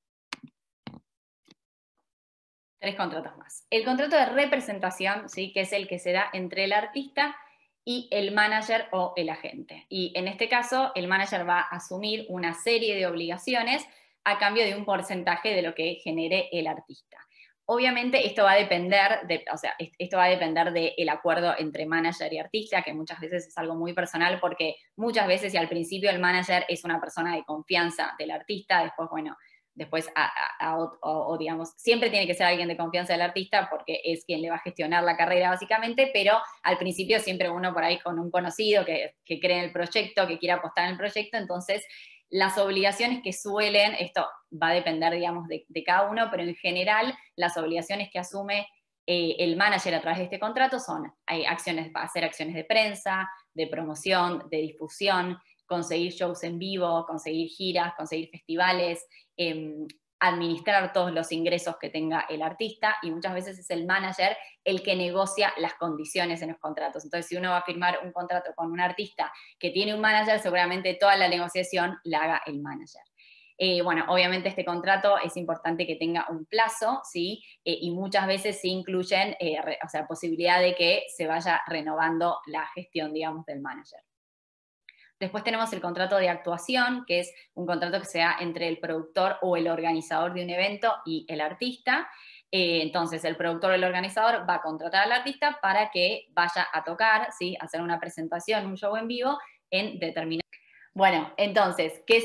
3 contratos más. El contrato de representación, ¿sí? Que es el que se da entre el artista y el manager o el agente. Y en este caso, el manager va a asumir una serie de obligaciones a cambio de un porcentaje de lo que genere el artista. Obviamente esto va a depender del acuerdo entre manager y artista, que muchas veces es algo muy personal, porque muchas veces, y al principio el manager es una persona de confianza del artista, después, bueno, después o digamos, siempre tiene que ser alguien de confianza del artista porque es quien le va a gestionar la carrera básicamente, pero al principio siempre uno por ahí con un conocido que cree en el proyecto, que quiere apostar en el proyecto, entonces las obligaciones que suelen, esto va a depender, digamos, de cada uno, pero en general las obligaciones que asume el manager a través de este contrato son hacer acciones de prensa, de promoción, de difusión, conseguir shows en vivo, conseguir giras, conseguir festivales, administrar todos los ingresos que tenga el artista, y muchas veces es el manager el que negocia las condiciones en los contratos. Entonces, si uno va a firmar un contrato con un artista que tiene un manager, seguramente toda la negociación la haga el manager. Bueno, obviamente este contrato es importante que tenga un plazo, ¿sí? Y muchas veces sí incluyen, o sea, posibilidad de que se vaya renovando la gestión, digamos, del manager. Después tenemos el contrato de actuación, que es un contrato que se da entre el productor o el organizador de un evento y el artista. Entonces, el productor o el organizador va a contratar al artista para que vaya a tocar, ¿sí? Hacer una presentación, un show en vivo en determinado. Bueno, entonces, ¿qué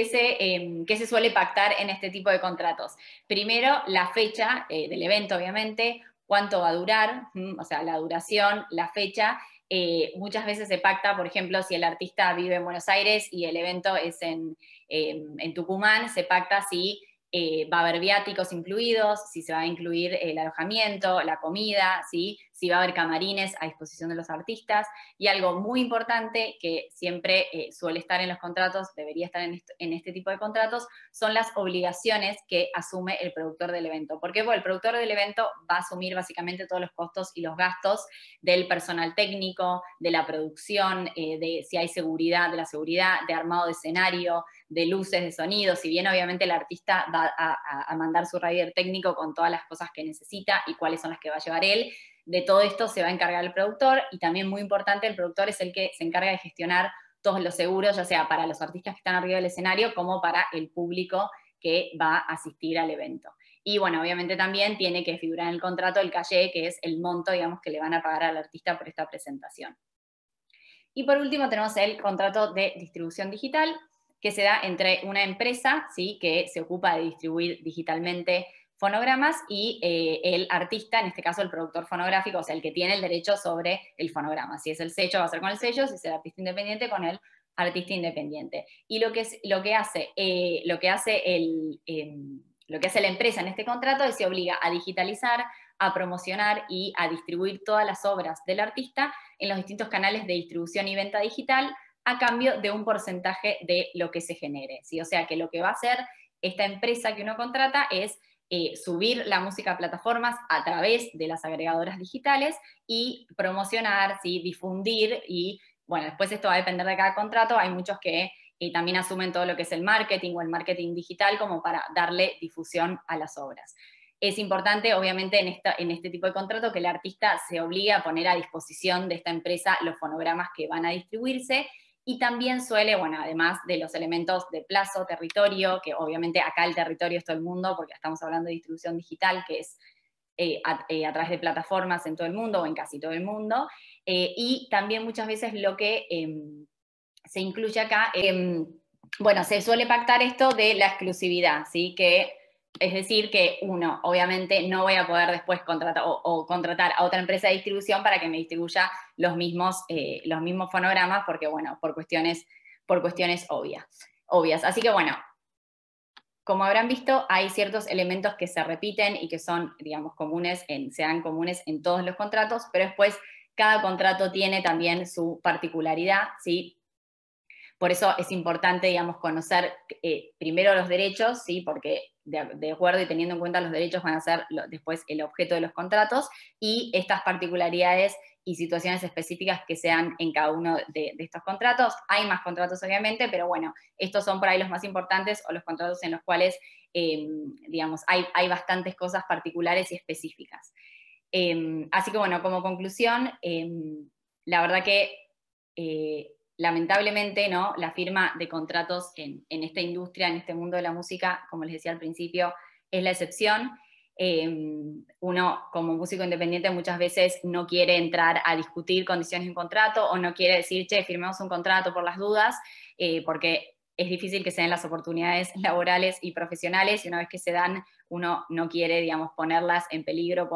se suele pactar en este tipo de contratos? Primero, la fecha del evento, obviamente, cuánto va a durar, o sea, la duración, la fecha. Muchas veces se pacta, por ejemplo, si el artista vive en Buenos Aires y el evento es en Tucumán, se pacta si va a haber viáticos incluidos, si se va a incluir el alojamiento, la comida, ¿sí? Si va a haber camarines a disposición de los artistas. Y algo muy importante que siempre suele estar en los contratos, debería estar en este tipo de contratos, son las obligaciones que asume el productor del evento. ¿Por qué? Porque el productor del evento va a asumir básicamente todos los costos y los gastos del personal técnico, de la producción, de si hay seguridad, de la seguridad, de armado de escenario, de luces, de sonido. Si bien obviamente el artista va a mandar su rider técnico con todas las cosas que necesita y cuáles son las que va a llevar él, de todo esto se va a encargar el productor, y también muy importante, el productor es el que se encarga de gestionar todos los seguros, ya sea para los artistas que están arriba del escenario como para el público que va a asistir al evento. Y bueno, obviamente también tiene que figurar en el contrato el caché, que es el monto, digamos, que le van a pagar al artista por esta presentación. Y por último tenemos el contrato de distribución digital, que se da entre una empresa, ¿sí?, que se ocupa de distribuir digitalmente fonogramas, y el artista, en este caso el productor fonográfico, o sea, el que tiene el derecho sobre el fonograma. Si es el sello, va a ser con el sello; si es el artista independiente, con el artista independiente. Y lo que hace la empresa en este contrato es que se obliga a digitalizar, a promocionar y a distribuir todas las obras del artista en los distintos canales de distribución y venta digital, a cambio de un porcentaje de lo que se genere, ¿sí? O sea que lo que va a hacer esta empresa que uno contrata es subir la música a plataformas a través de las agregadoras digitales y promocionar, ¿sí?, difundir. Y bueno, después esto va a depender de cada contrato. Hay muchos que también asumen todo lo que es el marketing o el marketing digital como para darle difusión a las obras. Es importante, obviamente, en este tipo de contrato que el artista se obligue a poner a disposición de esta empresa los fonogramas que van a distribuirse, y también suele, bueno, además de los elementos de plazo, territorio, que obviamente acá el territorio es todo el mundo, porque estamos hablando de distribución digital, que es a través de plataformas en todo el mundo o en casi todo el mundo, y también muchas veces lo que se incluye acá, bueno, se suele pactar esto de la exclusividad, ¿sí? Que es decir, que uno, obviamente, no voy a poder después contratar a otra empresa de distribución para que me distribuya los mismos fonogramas, porque, bueno, por cuestiones obvias. Así que, bueno, como habrán visto, hay ciertos elementos que se repiten y que son, digamos, sean comunes en todos los contratos, pero después cada contrato tiene también su particularidad, ¿sí? Por eso es importante, digamos, conocer primero los derechos, ¿sí? Porque de acuerdo y teniendo en cuenta los derechos van a ser después el objeto de los contratos, y estas particularidades y situaciones específicas que se dan en cada uno de estos contratos. Hay más contratos, obviamente, pero bueno, estos son por ahí los más importantes, o los contratos en los cuales, digamos, hay bastantes cosas particulares y específicas. Así que bueno, como conclusión, la verdad que lamentablemente, ¿no?, la firma de contratos en esta industria, en este mundo de la música, como les decía al principio, es la excepción. Uno como músico independiente muchas veces no quiere entrar a discutir condiciones de un contrato, o no quiere decir, che, firmemos un contrato por las dudas, porque es difícil que se den las oportunidades laborales y profesionales, y una vez que se dan, uno no quiere, digamos, ponerlas en peligro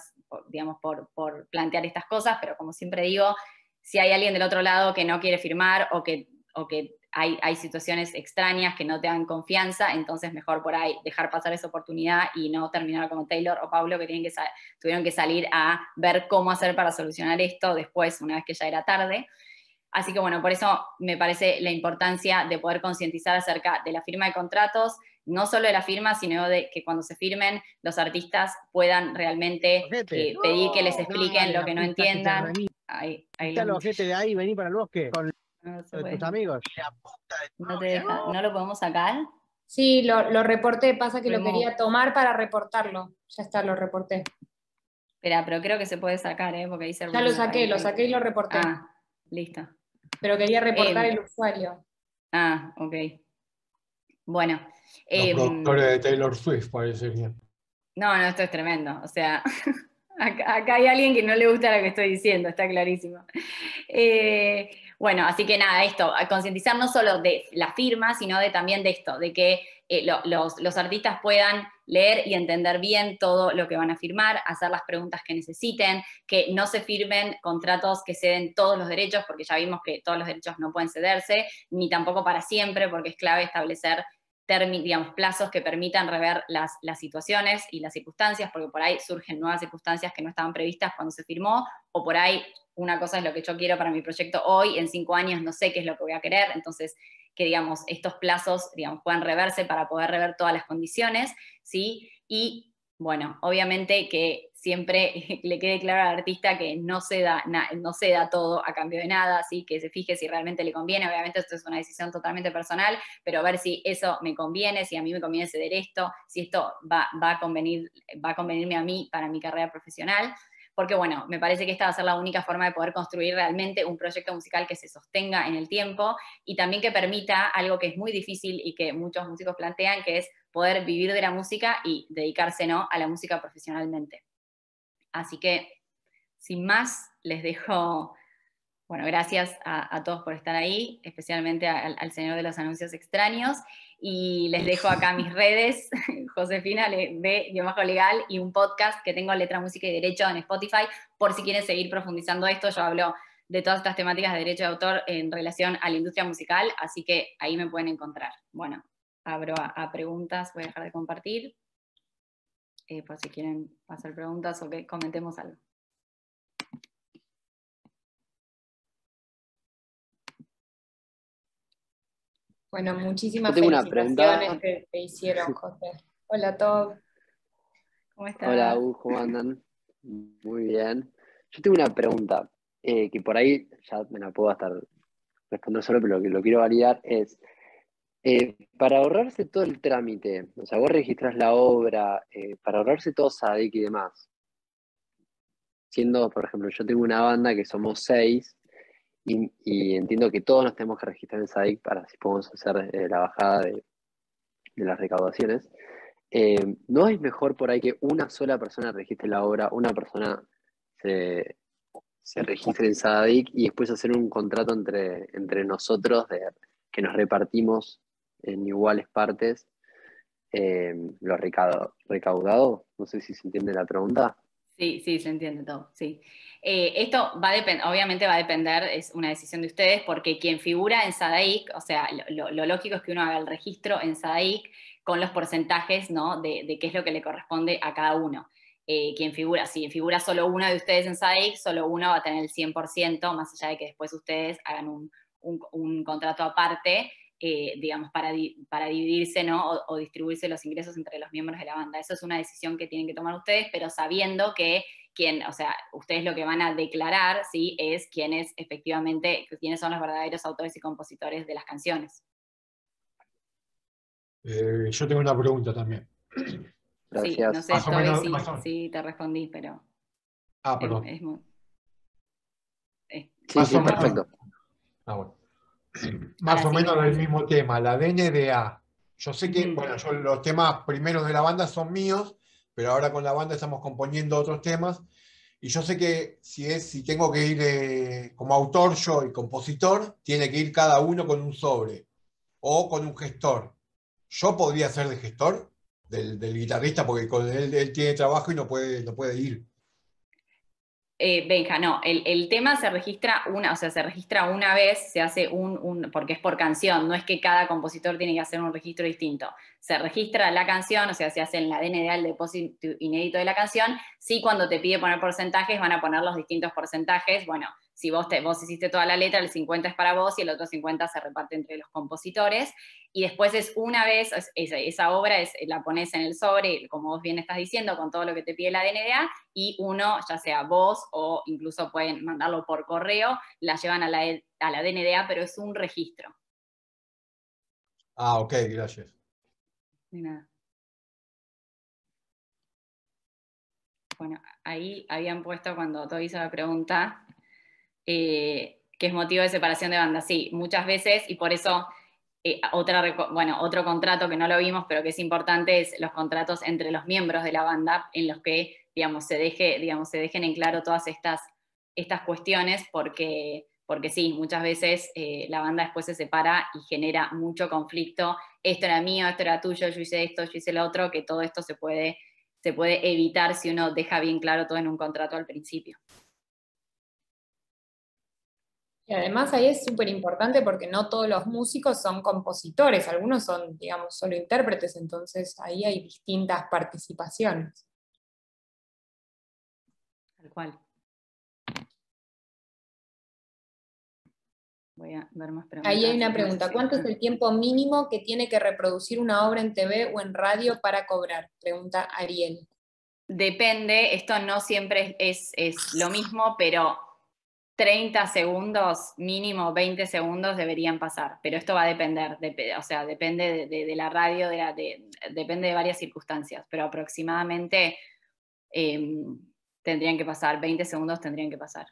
por plantear estas cosas, pero como siempre digo, si hay alguien del otro lado que no quiere firmar o que hay situaciones extrañas que no te dan confianza, entonces mejor por ahí dejar pasar esa oportunidad y no terminar como Taylor o Pablo, que tuvieron que salir a ver cómo hacer para solucionar esto después, una vez que ya era tarde. Así que bueno, por eso me parece la importancia de poder concientizar acerca de la firma de contratos, no solo de la firma, sino de que cuando se firmen los artistas puedan realmente pedir que les expliquen lo que no entiendan. Quita los ojete de ahí, vení para el bosque con tus amigos. No te deja, ¿no lo podemos sacar? Sí, lo reporté, pasa que lo quería tomar para reportarlo. Ya está, lo reporté. Espera, pero creo que se puede sacar, porque dice... Ya lo saqué y lo reporté. Ah, listo. Pero quería reportar el usuario. Ah, ok. Bueno. Los productores de Taylor Swift parecería. No, esto es tremendo. O sea, acá hay alguien que no le gusta lo que estoy diciendo, está clarísimo. Bueno, así que nada, esto, concientizar no solo de la firma, sino también de esto, de que los artistas puedan leer y entender bien todo lo que van a firmar, hacer las preguntas que necesiten, que no se firmen contratos que ceden todos los derechos, porque ya vimos que todos los derechos no pueden cederse, ni tampoco para siempre, porque es clave establecer plazos que permitan rever las situaciones y las circunstancias, porque por ahí surgen nuevas circunstancias que no estaban previstas cuando se firmó, o por ahí una cosa es lo que yo quiero para mi proyecto hoy, en 5 años no sé qué es lo que voy a querer, entonces que, digamos, estos plazos, digamos, puedan reverse para poder rever todas las condiciones, ¿sí? Y, bueno, obviamente que siempre le quede claro al artista que no se da todo a cambio de nada, ¿sí? Que se fije si realmente le conviene. Obviamente esto es una decisión totalmente personal, pero ver si eso me conviene, si a mí me conviene ceder esto, si esto va a convenirme a mí para mi carrera profesional. Porque bueno, me parece que esta va a ser la única forma de poder construir realmente un proyecto musical que se sostenga en el tiempo y también que permita algo que es muy difícil y que muchos músicos plantean, que es poder vivir de la música y dedicarse, ¿no?, a la música profesionalmente. Así que, sin más, les dejo, bueno, gracias a todos por estar ahí, especialmente al señor de los anuncios extraños, y les dejo acá mis redes, Josefina B_legal, y un podcast que tengo, Letra, Música y Derecho, en Spotify, por si quieren seguir profundizando esto. Yo hablo de todas estas temáticas de derecho de autor en relación a la industria musical, así que ahí me pueden encontrar. Bueno, abro a preguntas, voy a dejar de compartir, por si quieren hacer preguntas o que comentemos algo. Bueno, muchísimas Yo tengo una felicitaciones pregunta. que hicieron, José. Hola a todos. ¿Cómo estás? Hola, ¿cómo andan? Muy bien. Yo tengo una pregunta, que por ahí ya me la puedo hasta responder solo, pero lo que lo quiero validar es, para ahorrarse todo el trámite, o sea, vos registrás la obra, para ahorrarse todo SADIC y demás, siendo, por ejemplo, yo tengo una banda que somos 6, y entiendo que todos nos tenemos que registrar en SADIC para así podemos hacer la bajada de las recaudaciones. ¿No es mejor por ahí que una sola persona registre la obra, una persona se registre en SADIC y después hacer un contrato entre nosotros que nos repartimos en iguales partes lo recaudado? No sé si se entiende la pregunta. Sí, se entiende todo, sí. Esto obviamente va a depender, es una decisión de ustedes, porque quien figura en SADIC, o sea, lo lógico es que uno haga el registro en SADIC con los porcentajes, ¿no?, de qué es lo que le corresponde a cada uno. Si figura solo uno de ustedes en SADIC, solo uno va a tener el 100%, más allá de que después ustedes hagan un contrato aparte, digamos, para dividirse, ¿no?, o distribuirse los ingresos entre los miembros de la banda. Eso es una decisión que tienen que tomar ustedes, pero sabiendo que ustedes lo que van a declarar, ¿sí?, es quiénes son los verdaderos autores y compositores de las canciones. Yo tengo una pregunta también. Gracias. Sí, no sé, Más o menos, sí te respondí, pero... perdón. Sí, perfecto. Bueno. Más o menos del mismo tema, la DNDA. Yo sé que, bueno, los temas primeros de la banda son míos, pero ahora con la banda estamos componiendo otros temas. Y yo sé que si tengo que ir como autor yo y compositor, tiene que ir cada uno con un sobre. o con un gestor. ¿Yo podría ser de gestor del guitarrista porque con él tiene trabajo y no puede ir? Benja, no, el tema se registra se registra una vez, se hace porque es por canción, no es que cada compositor tiene que hacer un registro distinto. Se registra la canción, o sea, se hace en la DNDA el depósito inédito de la canción. Sí, cuando te pide poner porcentajes, van a poner los distintos porcentajes. Bueno, si vos hiciste toda la letra, el 50 es para vos y el otro 50 se reparte entre los compositores. Y después es una vez, esa obra la pones en el sobre, como vos bien estás diciendo, con todo lo que te pide la DNDA, y uno, ya sea vos o incluso pueden mandarlo por correo, la llevan a la DNDA, pero es un registro. Ah, ok, gracias. De nada. Bueno, ahí habían puesto cuando todo hizo la pregunta, que es motivo de separación de bandas. Sí, muchas veces, y por eso otro contrato que no lo vimos, pero que es importante, es los contratos entre los miembros de la banda, en los que, digamos, se dejen en claro todas estas cuestiones, porque sí, muchas veces la banda después se separa y genera mucho conflicto. Esto era mío, esto era tuyo, yo hice esto, yo hice lo otro, que todo esto se puede evitar si uno deja bien claro todo en un contrato al principio. Y además ahí es súper importante porque no todos los músicos son compositores, algunos son, digamos, solo intérpretes, entonces ahí hay distintas participaciones. Tal cual. Voy a ver más preguntas. Ahí hay una pregunta, ¿cuánto es el tiempo mínimo que tiene que reproducir una obra en TV o en radio para cobrar? Pregunta Ariel. Depende, esto no siempre es lo mismo, pero 30 segundos, mínimo 20 segundos deberían pasar, pero esto va a depender, o sea, depende de la radio, depende de varias circunstancias, pero aproximadamente tendrían que pasar, 20 segundos tendrían que pasar.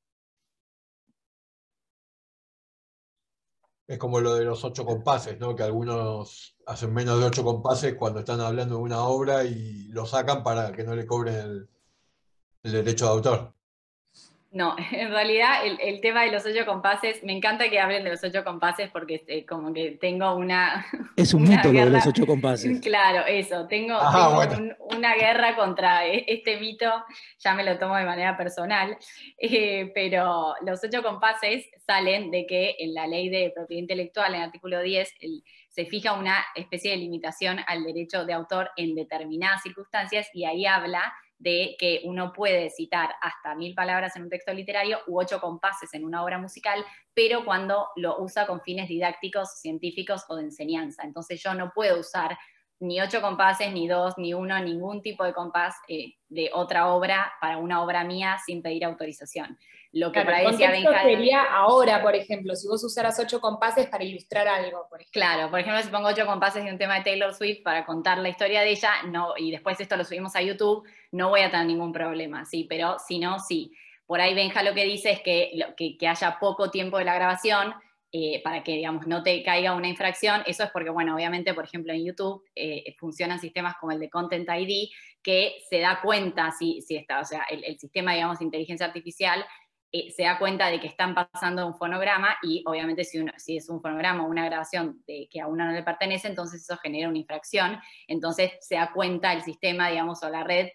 Es como lo de los 8 compases, ¿no? Que algunos hacen menos de 8 compases cuando están hablando de una obra y lo sacan para que no le cobren el derecho de autor. No, en realidad el tema de los 8 compases, me encanta que hablen de los 8 compases porque como que tengo una... Es un mito lo de los 8 compases. Claro, eso, tengo bueno. una guerra contra este mito, ya me lo tomo de manera personal, pero los 8 compases salen de que en la ley de propiedad intelectual, en el artículo 10, se fija una especie de limitación al derecho de autor en determinadas circunstancias y ahí habla de que uno puede citar hasta 1000 palabras en un texto literario u 8 compases en una obra musical, pero cuando lo usa con fines didácticos, científicos o de enseñanza. Entonces yo no puedo usar ni 8 compases, ni 2, ni 1, ningún tipo de compás de otra obra para una obra mía sin pedir autorización. Lo que Claro, por ahí el decía contexto Benjamín sería ahora, por ejemplo, si vos usaras 8 compases para ilustrar algo, por ejemplo. Claro, por ejemplo, si pongo 8 compases de un tema de Taylor Swift para contar la historia de ella, no, y después esto lo subimos a YouTube, no voy a tener ningún problema, sí, pero si no, sí. Por ahí Benja lo que dice es que haya poco tiempo de la grabación para que, digamos, no te caiga una infracción. Eso es porque, bueno, obviamente, por ejemplo, en YouTube funcionan sistemas como el de Content ID, que se da cuenta si está, o sea, el sistema, digamos, de inteligencia artificial se da cuenta de que están pasando un fonograma y obviamente si es un fonograma o una grabación que a uno no le pertenece, entonces eso genera una infracción. Entonces se da cuenta el sistema, digamos, o la red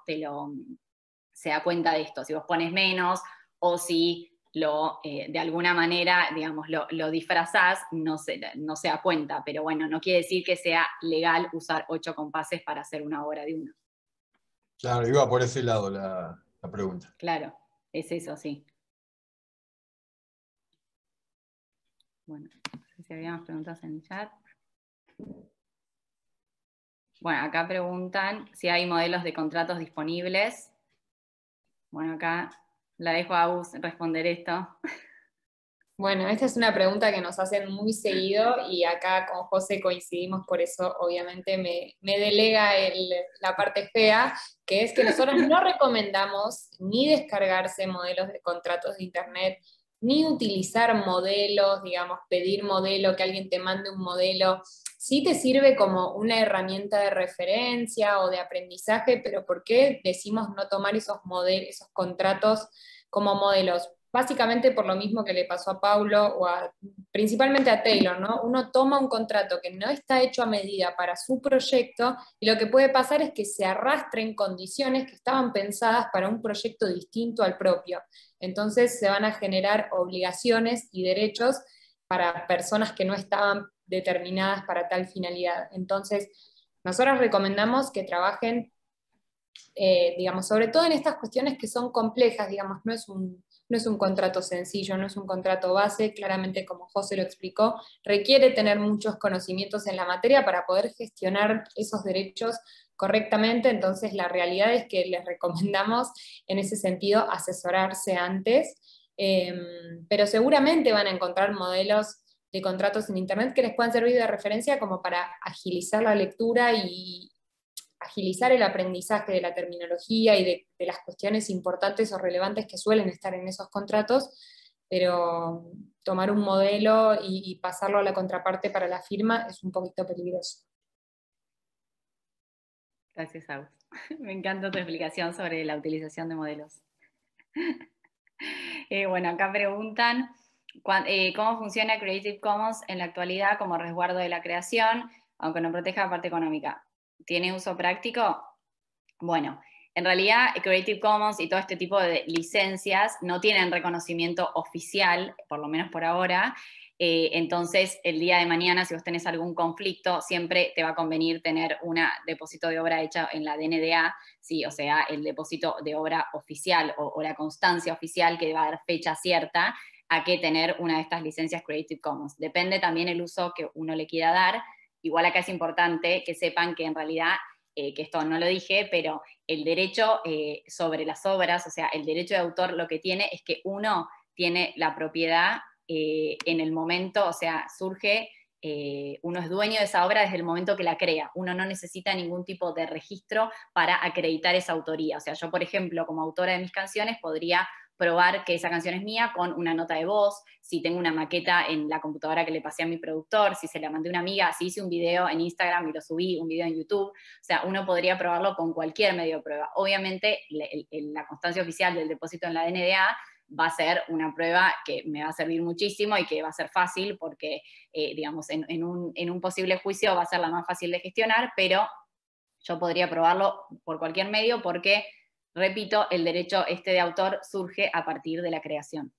se da cuenta de esto. Si vos pones menos o si de alguna manera, digamos, lo disfrazás, no se da cuenta. Pero bueno, no quiere decir que sea legal usar 8 compases para hacer una obra de uno. Claro, iba por ese lado la pregunta. Claro, es eso, sí. Bueno, no sé si había más preguntas en el chat. Bueno, acá preguntan si hay modelos de contratos disponibles. Bueno, acá la dejo a Agus responder esto. Bueno, esta es una pregunta que nos hacen muy seguido y acá con José coincidimos, por eso obviamente me delega la parte fea, que es que nosotros no recomendamos ni descargarse modelos de contratos de internet, ni utilizar modelos, digamos, pedir modelo, que alguien te mande un modelo. Sí te sirve como una herramienta de referencia o de aprendizaje, pero ¿por qué decimos no tomar esos modelos, esos contratos como modelos? básicamente por lo mismo que le pasó a Paulo, principalmente a Taylor, ¿no? Uno toma un contrato que no está hecho a medida para su proyecto, y lo que puede pasar es que se arrastren condiciones que estaban pensadas para un proyecto distinto al propio. Entonces se van a generar obligaciones y derechos para personas que no estaban determinadas para tal finalidad. Entonces, nosotros recomendamos que trabajen, digamos, sobre todo en estas cuestiones que son complejas, digamos, no es un contrato sencillo, no es un contrato base, claramente como José lo explicó, requiere tener muchos conocimientos en la materia para poder gestionar esos derechos correctamente. Entonces la realidad es que les recomendamos en ese sentido asesorarse antes, pero seguramente van a encontrar modelos de contratos en Internet que les puedan servir de referencia como para agilizar la lectura y agilizar el aprendizaje de la terminología y de las cuestiones importantes o relevantes que suelen estar en esos contratos, pero tomar un modelo y pasarlo a la contraparte para la firma es un poquito peligroso. Gracias, Agus. Me encanta tu explicación sobre la utilización de modelos. Bueno, acá preguntan, ¿cómo funciona Creative Commons en la actualidad como resguardo de la creación, aunque no proteja la parte económica? ¿Tiene uso práctico? Bueno, en realidad Creative Commons y todo este tipo de licencias no tienen reconocimiento oficial, por lo menos por ahora. Entonces, el día de mañana, si vos tenés algún conflicto, siempre te va a convenir tener un depósito de obra hecha en la DNDA, ¿sí? O sea, el depósito de obra oficial o la constancia oficial que va a dar fecha cierta, a que tener una de estas licencias Creative Commons. Depende también el uso que uno le quiera dar. Igual acá es importante que sepan que en realidad, que esto no lo dije, pero el derecho sobre las obras, o sea, el derecho de autor lo que tiene es que uno tiene la propiedad en el momento, o sea, surge, uno es dueño de esa obra desde el momento que la crea, uno no necesita ningún tipo de registro para acreditar esa autoría. O sea, yo, por ejemplo, como autora de mis canciones, podría probar que esa canción es mía con una nota de voz, si tengo una maqueta en la computadora que le pasé a mi productor, si se la mandé a una amiga, si hice un video en Instagram y lo subí, un video en YouTube. O sea, uno podría probarlo con cualquier medio de prueba. Obviamente, la constancia oficial del depósito en la DNDA va a ser una prueba que me va a servir muchísimo y que va a ser fácil porque, digamos, en un posible juicio va a ser la más fácil de gestionar, pero yo podría probarlo por cualquier medio porque, repito, el derecho de autor surge a partir de la creación.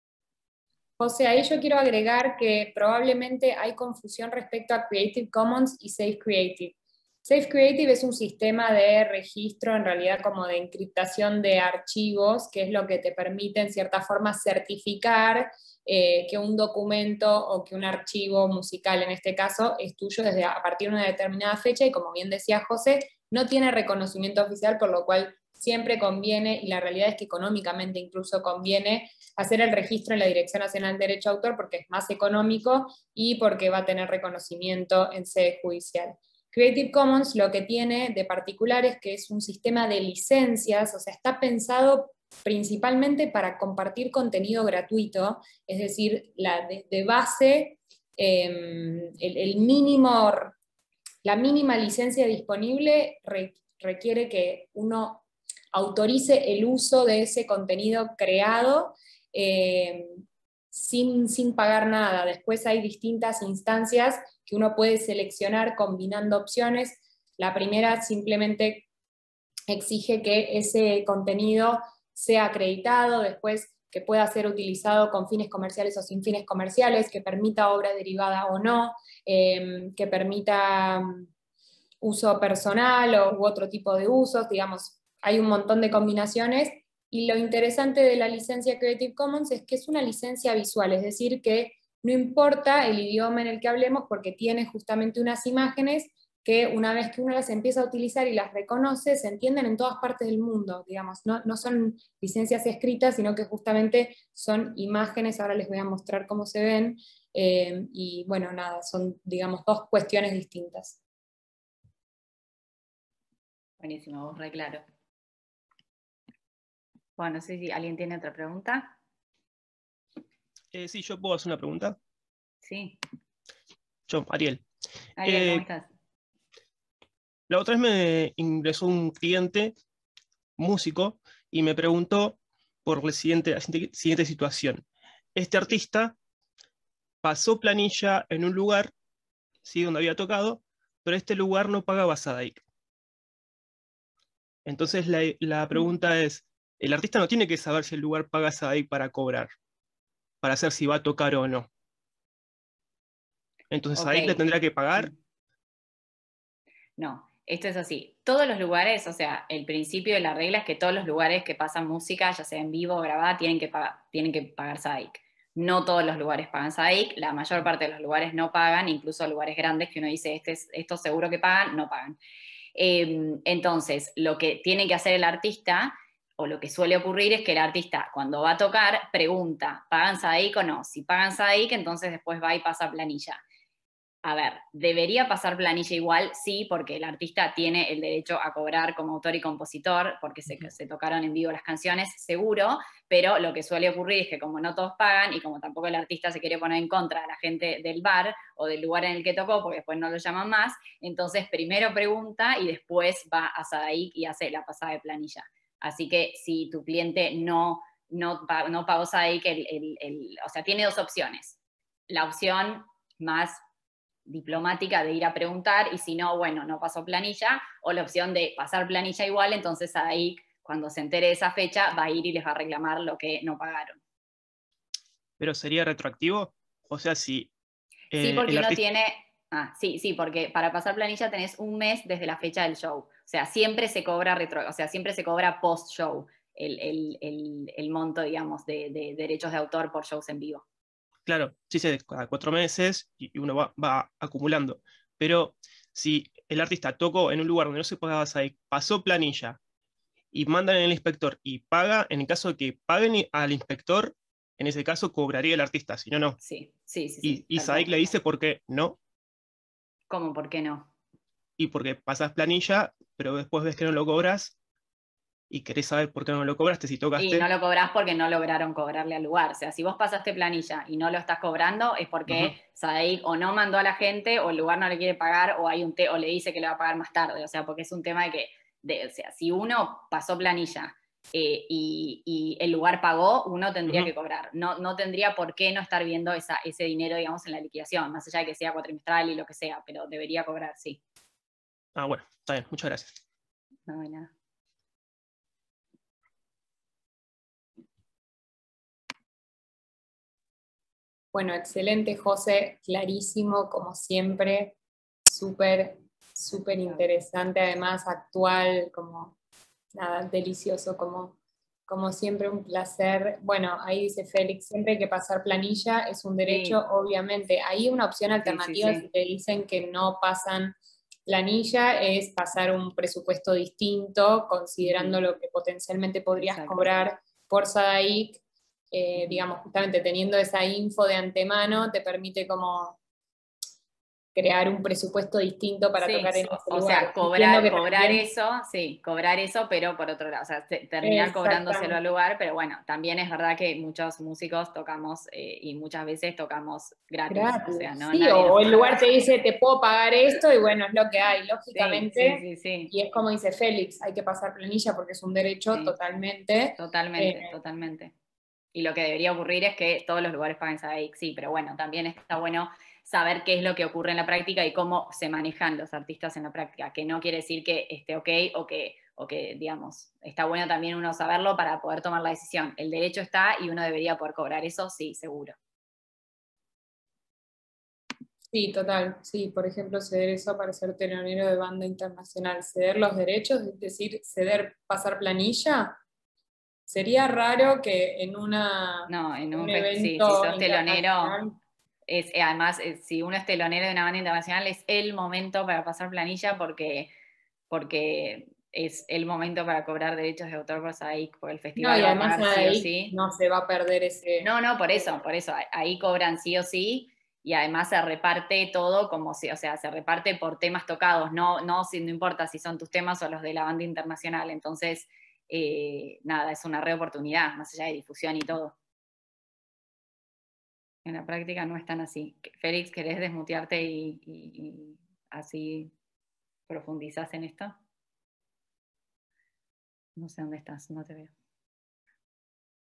José, ahí yo quiero agregar que probablemente hay confusión respecto a Creative Commons y Safe Creative. Safe Creative es un sistema de registro, en realidad como de encriptación de archivos, que es lo que te permite en cierta forma certificar que un documento o que un archivo musical, en este caso, es tuyo a partir de una determinada fecha, y como bien decía José, no tiene reconocimiento oficial, por lo cual siempre conviene, y la realidad es que económicamente incluso conviene, hacer el registro en la Dirección Nacional de Derecho de Autor porque es más económico y porque va a tener reconocimiento en sede judicial. Creative Commons lo que tiene de particular es que es un sistema de licencias, o sea, está pensado principalmente para compartir contenido gratuito, es decir, de base, la mínima licencia disponible requiere que uno autorice el uso de ese contenido creado sin pagar nada. Después hay distintas instancias que uno puede seleccionar combinando opciones. La primera simplemente exige que ese contenido sea acreditado, después que pueda ser utilizado con fines comerciales o sin fines comerciales, que permita obra derivada o no, que permita uso personal u otro tipo de usos, digamos, hay un montón de combinaciones. Y lo interesante de la licencia Creative Commons es que es una licencia visual, es decir, que no importa el idioma en el que hablemos porque tiene justamente unas imágenes que una vez que uno las empieza a utilizar y las reconoce, se entienden en todas partes del mundo, digamos, no son licencias escritas, sino que justamente son imágenes. Ahora les voy a mostrar cómo se ven, y bueno, nada, son, digamos, dos cuestiones distintas. Buenísimo, vos re claro. Bueno, no sé si alguien tiene otra pregunta. Sí, yo puedo hacer una pregunta. Sí. Yo, Ariel. Ariel, ¿cómo estás? La otra vez me ingresó un cliente, músico, y me preguntó por la siguiente situación. Este artista pasó planilla en un lugar, ¿sí?, donde había tocado, pero este lugar no pagaba SADAIC. Entonces la pregunta es, el artista no tiene que saber si el lugar paga SADAIC para cobrar, para saber si va a tocar o no. Entonces SADAIC le tendrá que pagar. No, esto es así. Todos los lugares, o sea, el principio de la regla es que todos los lugares que pasan música, ya sea en vivo o grabada, tienen que pagar SADAIC. No todos los lugares pagan SADAIC, la mayor parte de los lugares no pagan, incluso lugares grandes que uno dice, estos seguro que pagan, no pagan. Entonces, lo que tiene que hacer el artista, o lo que suele ocurrir, es que el artista, cuando va a tocar, pregunta, ¿pagan SADAIC o no? Si pagan SADAIC, entonces después va y pasa planilla. A ver, ¿debería pasar planilla igual? Sí, porque el artista tiene el derecho a cobrar como autor y compositor, porque se tocaron en vivo las canciones, seguro, pero lo que suele ocurrir es que como no todos pagan y como tampoco el artista se quiere poner en contra de la gente del bar o del lugar en el que tocó, porque después no lo llaman más, entonces primero pregunta y después va a SADAIC y hace la pasada de planilla. Así que si tu cliente no pagó SADAIC, o sea, tiene dos opciones. La opción más diplomática de ir a preguntar, y si no, bueno, no pasó planilla, o la opción de pasar planilla igual, entonces ahí, cuando se entere de esa fecha, va a ir y les va a reclamar lo que no pagaron. ¿Pero sería retroactivo? O sea, si Sí, porque el uno artista... tiene... sí, porque para pasar planilla tenés un mes desde la fecha del show. O sea, siempre se cobra siempre se cobra post-show el monto, digamos, de derechos de autor por shows en vivo. Claro, sí, cada 4 meses y uno va acumulando. Pero si el artista tocó en un lugar donde no se pagaba SADAIC, pasó planilla y mandan al inspector y paga, en el caso de que paguen al inspector, en ese caso cobraría el artista, si no, no. Sí, sí. Y SADAIC le dice por qué no, ¿Cómo? ¿Por qué no? y porque pasas planilla, pero después ves que no lo cobras y querés saber por qué no lo cobraste, si Y no tocaste. lo cobrás porque no lograron cobrarle al lugar. O sea, si vos pasaste planilla y no lo estás cobrando, es porque SADAIC o no mandó a la gente, o el lugar no le quiere pagar, o o le dice que le va a pagar más tarde. O sea, porque es un tema de que, o sea, si uno pasó planilla y el lugar pagó, uno tendría que cobrar. No tendría por qué no estar viendo ese dinero, digamos, en la liquidación, más allá de que sea cuatrimestral y lo que sea, pero debería cobrar, sí. Ah, bueno, está bien, muchas gracias. No hay nada. Bueno, excelente, José, clarísimo, como siempre, súper, súper interesante, además actual, como nada, delicioso, como siempre, un placer. Bueno, ahí dice Félix, siempre hay que pasar planilla, es un derecho, Sí. obviamente. Ahí una opción alternativa, Sí. si te dicen que no pasan planilla, es pasar un presupuesto distinto, considerando lo que potencialmente podrías cobrar por SADAIC. Digamos, justamente teniendo esa info de antemano, te permite como crear un presupuesto distinto para tocar en ese o lugar. sea, cobrar eso, pero por otro lado, o sea, terminar cobrándoselo al lugar, pero bueno, también es verdad que muchos músicos tocamos y muchas veces tocamos gratis. O sea, no, sí, nadie o nos el lugar paga. te dice, te puedo pagar esto, y bueno, es lo que hay, lógicamente. Sí. Y es como dice Félix, hay que pasar planilla porque es un derecho totalmente. Totalmente. Y lo que debería ocurrir es que todos los lugares paguen SADAIC, sí, pero bueno, también está bueno saber qué es lo que ocurre en la práctica y cómo se manejan los artistas en la práctica, que no quiere decir que esté ok o que, digamos, está bueno también uno saberlo para poder tomar la decisión. El derecho está y uno debería poder cobrar eso, sí, seguro. Sí, total, sí, por ejemplo, ceder eso para ser telonero de banda internacional, ceder los derechos, es decir, pasar planilla, sería raro que en un evento sí, si sos telonero, internacional. además, si uno es telonero de una banda internacional, es el momento para pasar planilla porque es el momento para cobrar derechos de autor por SADAIC, porque el No, festival y va a además pagar sí o ahí sí. no se va a perder ese. No, por eso, ahí cobran sí o sí, y además se reparte todo como si, o sea, se reparte por temas tocados, no importa si son tus temas o los de la banda internacional, entonces, nada, es una re oportunidad, más allá de difusión y todo. En la práctica no es tan así. Félix, ¿querés desmutearte y así profundizás en esto? No sé dónde estás, no te veo.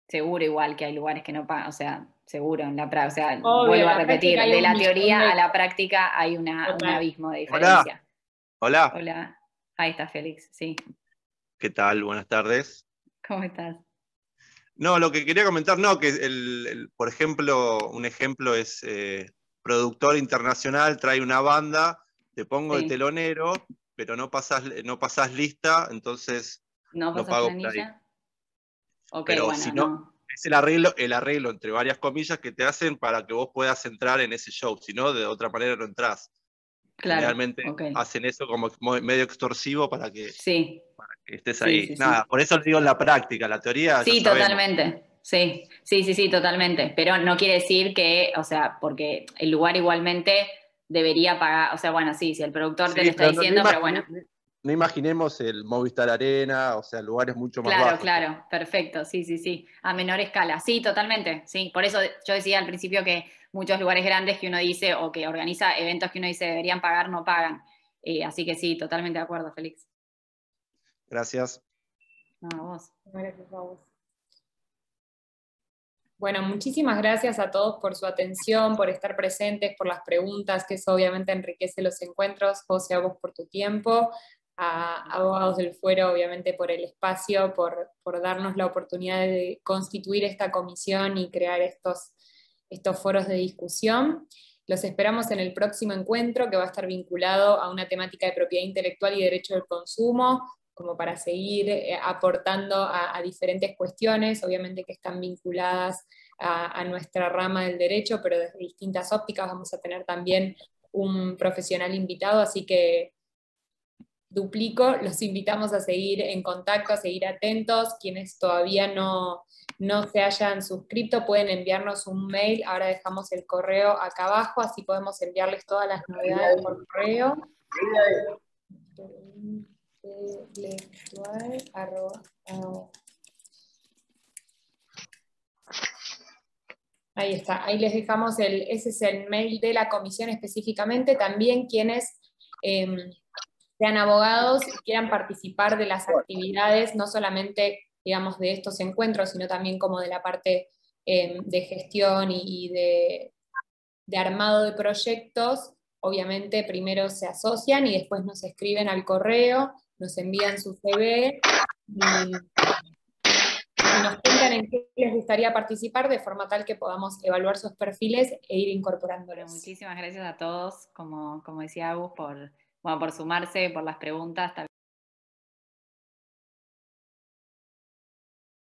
seguro igual que hay lugares que no pagan, o sea, seguro en la práctica, o sea, Obvio, vuelvo a en la repetir, práctica hay de un la millón teoría de- a la práctica hay un Total. abismo de diferencia. Hola, Hola, ahí está Félix, sí. ¿qué tal? Buenas tardes. ¿Cómo estás? No, lo que quería comentar, no, que por ejemplo, un ejemplo es productor internacional, trae una banda, te pongo de Sí. telonero, pero no pasás lista, entonces ¿No no pasas pago por ahí. planilla? Ok, Pero bueno, si no, no. es el arreglo entre varias comillas que te hacen para que vos puedas entrar en ese show, si no, de otra manera no entrás. Claro, Generalmente ok. hacen eso como medio extorsivo para que Sí, estés sí, ahí. sí, Nada, sí. por eso digo en la práctica, la teoría ya Sí, sabemos. totalmente. Sí, sí, sí, sí, totalmente. Pero no quiere decir que, o sea, porque el lugar igualmente debería pagar, o sea, bueno, sí, si el productor te Sí, lo está pero diciendo, pero bueno. no imaginemos el Movistar Arena, o sea, lugares mucho más Claro, bajos. claro, perfecto, sí, sí, sí, a menor escala, sí, totalmente, sí, por eso yo decía al principio que muchos lugares grandes que uno dice, o que organiza eventos que uno dice deberían pagar, no pagan, así que sí, totalmente de acuerdo, Félix. Gracias. No, a vos. Gracias a vos. Bueno, muchísimas gracias a todos por su atención, por estar presentes, por las preguntas, que eso obviamente enriquece los encuentros. José, a vos por tu tiempo, a Abogados del Fuero, obviamente por el espacio, por darnos la oportunidad de constituir esta comisión y crear estos foros de discusión. Los esperamos en el próximo encuentro, que va a estar vinculado a una temática de propiedad intelectual y derecho del consumo, como para seguir aportando a diferentes cuestiones, obviamente que están vinculadas a nuestra rama del derecho, pero desde distintas ópticas. Vamos a tener también un profesional invitado, así que duplico, los invitamos a seguir en contacto, a seguir atentos. Quienes todavía no se hayan suscrito pueden enviarnos un mail, ahora dejamos el correo acá abajo, así podemos enviarles todas las novedades por correo. Ahí está, ahí les dejamos ese es el mail de la comisión específicamente. También quienes sean abogados y quieran participar de las actividades, no solamente, digamos, de estos encuentros, sino también como de la parte de gestión y de armado de proyectos, obviamente primero se asocian y después nos escriben al correo, nos envían su CV y nos cuentan en qué les gustaría participar, de forma tal que podamos evaluar sus perfiles e ir incorporándolos. Bueno, muchísimas gracias a todos, como decía Agus, por sumarse, por las preguntas.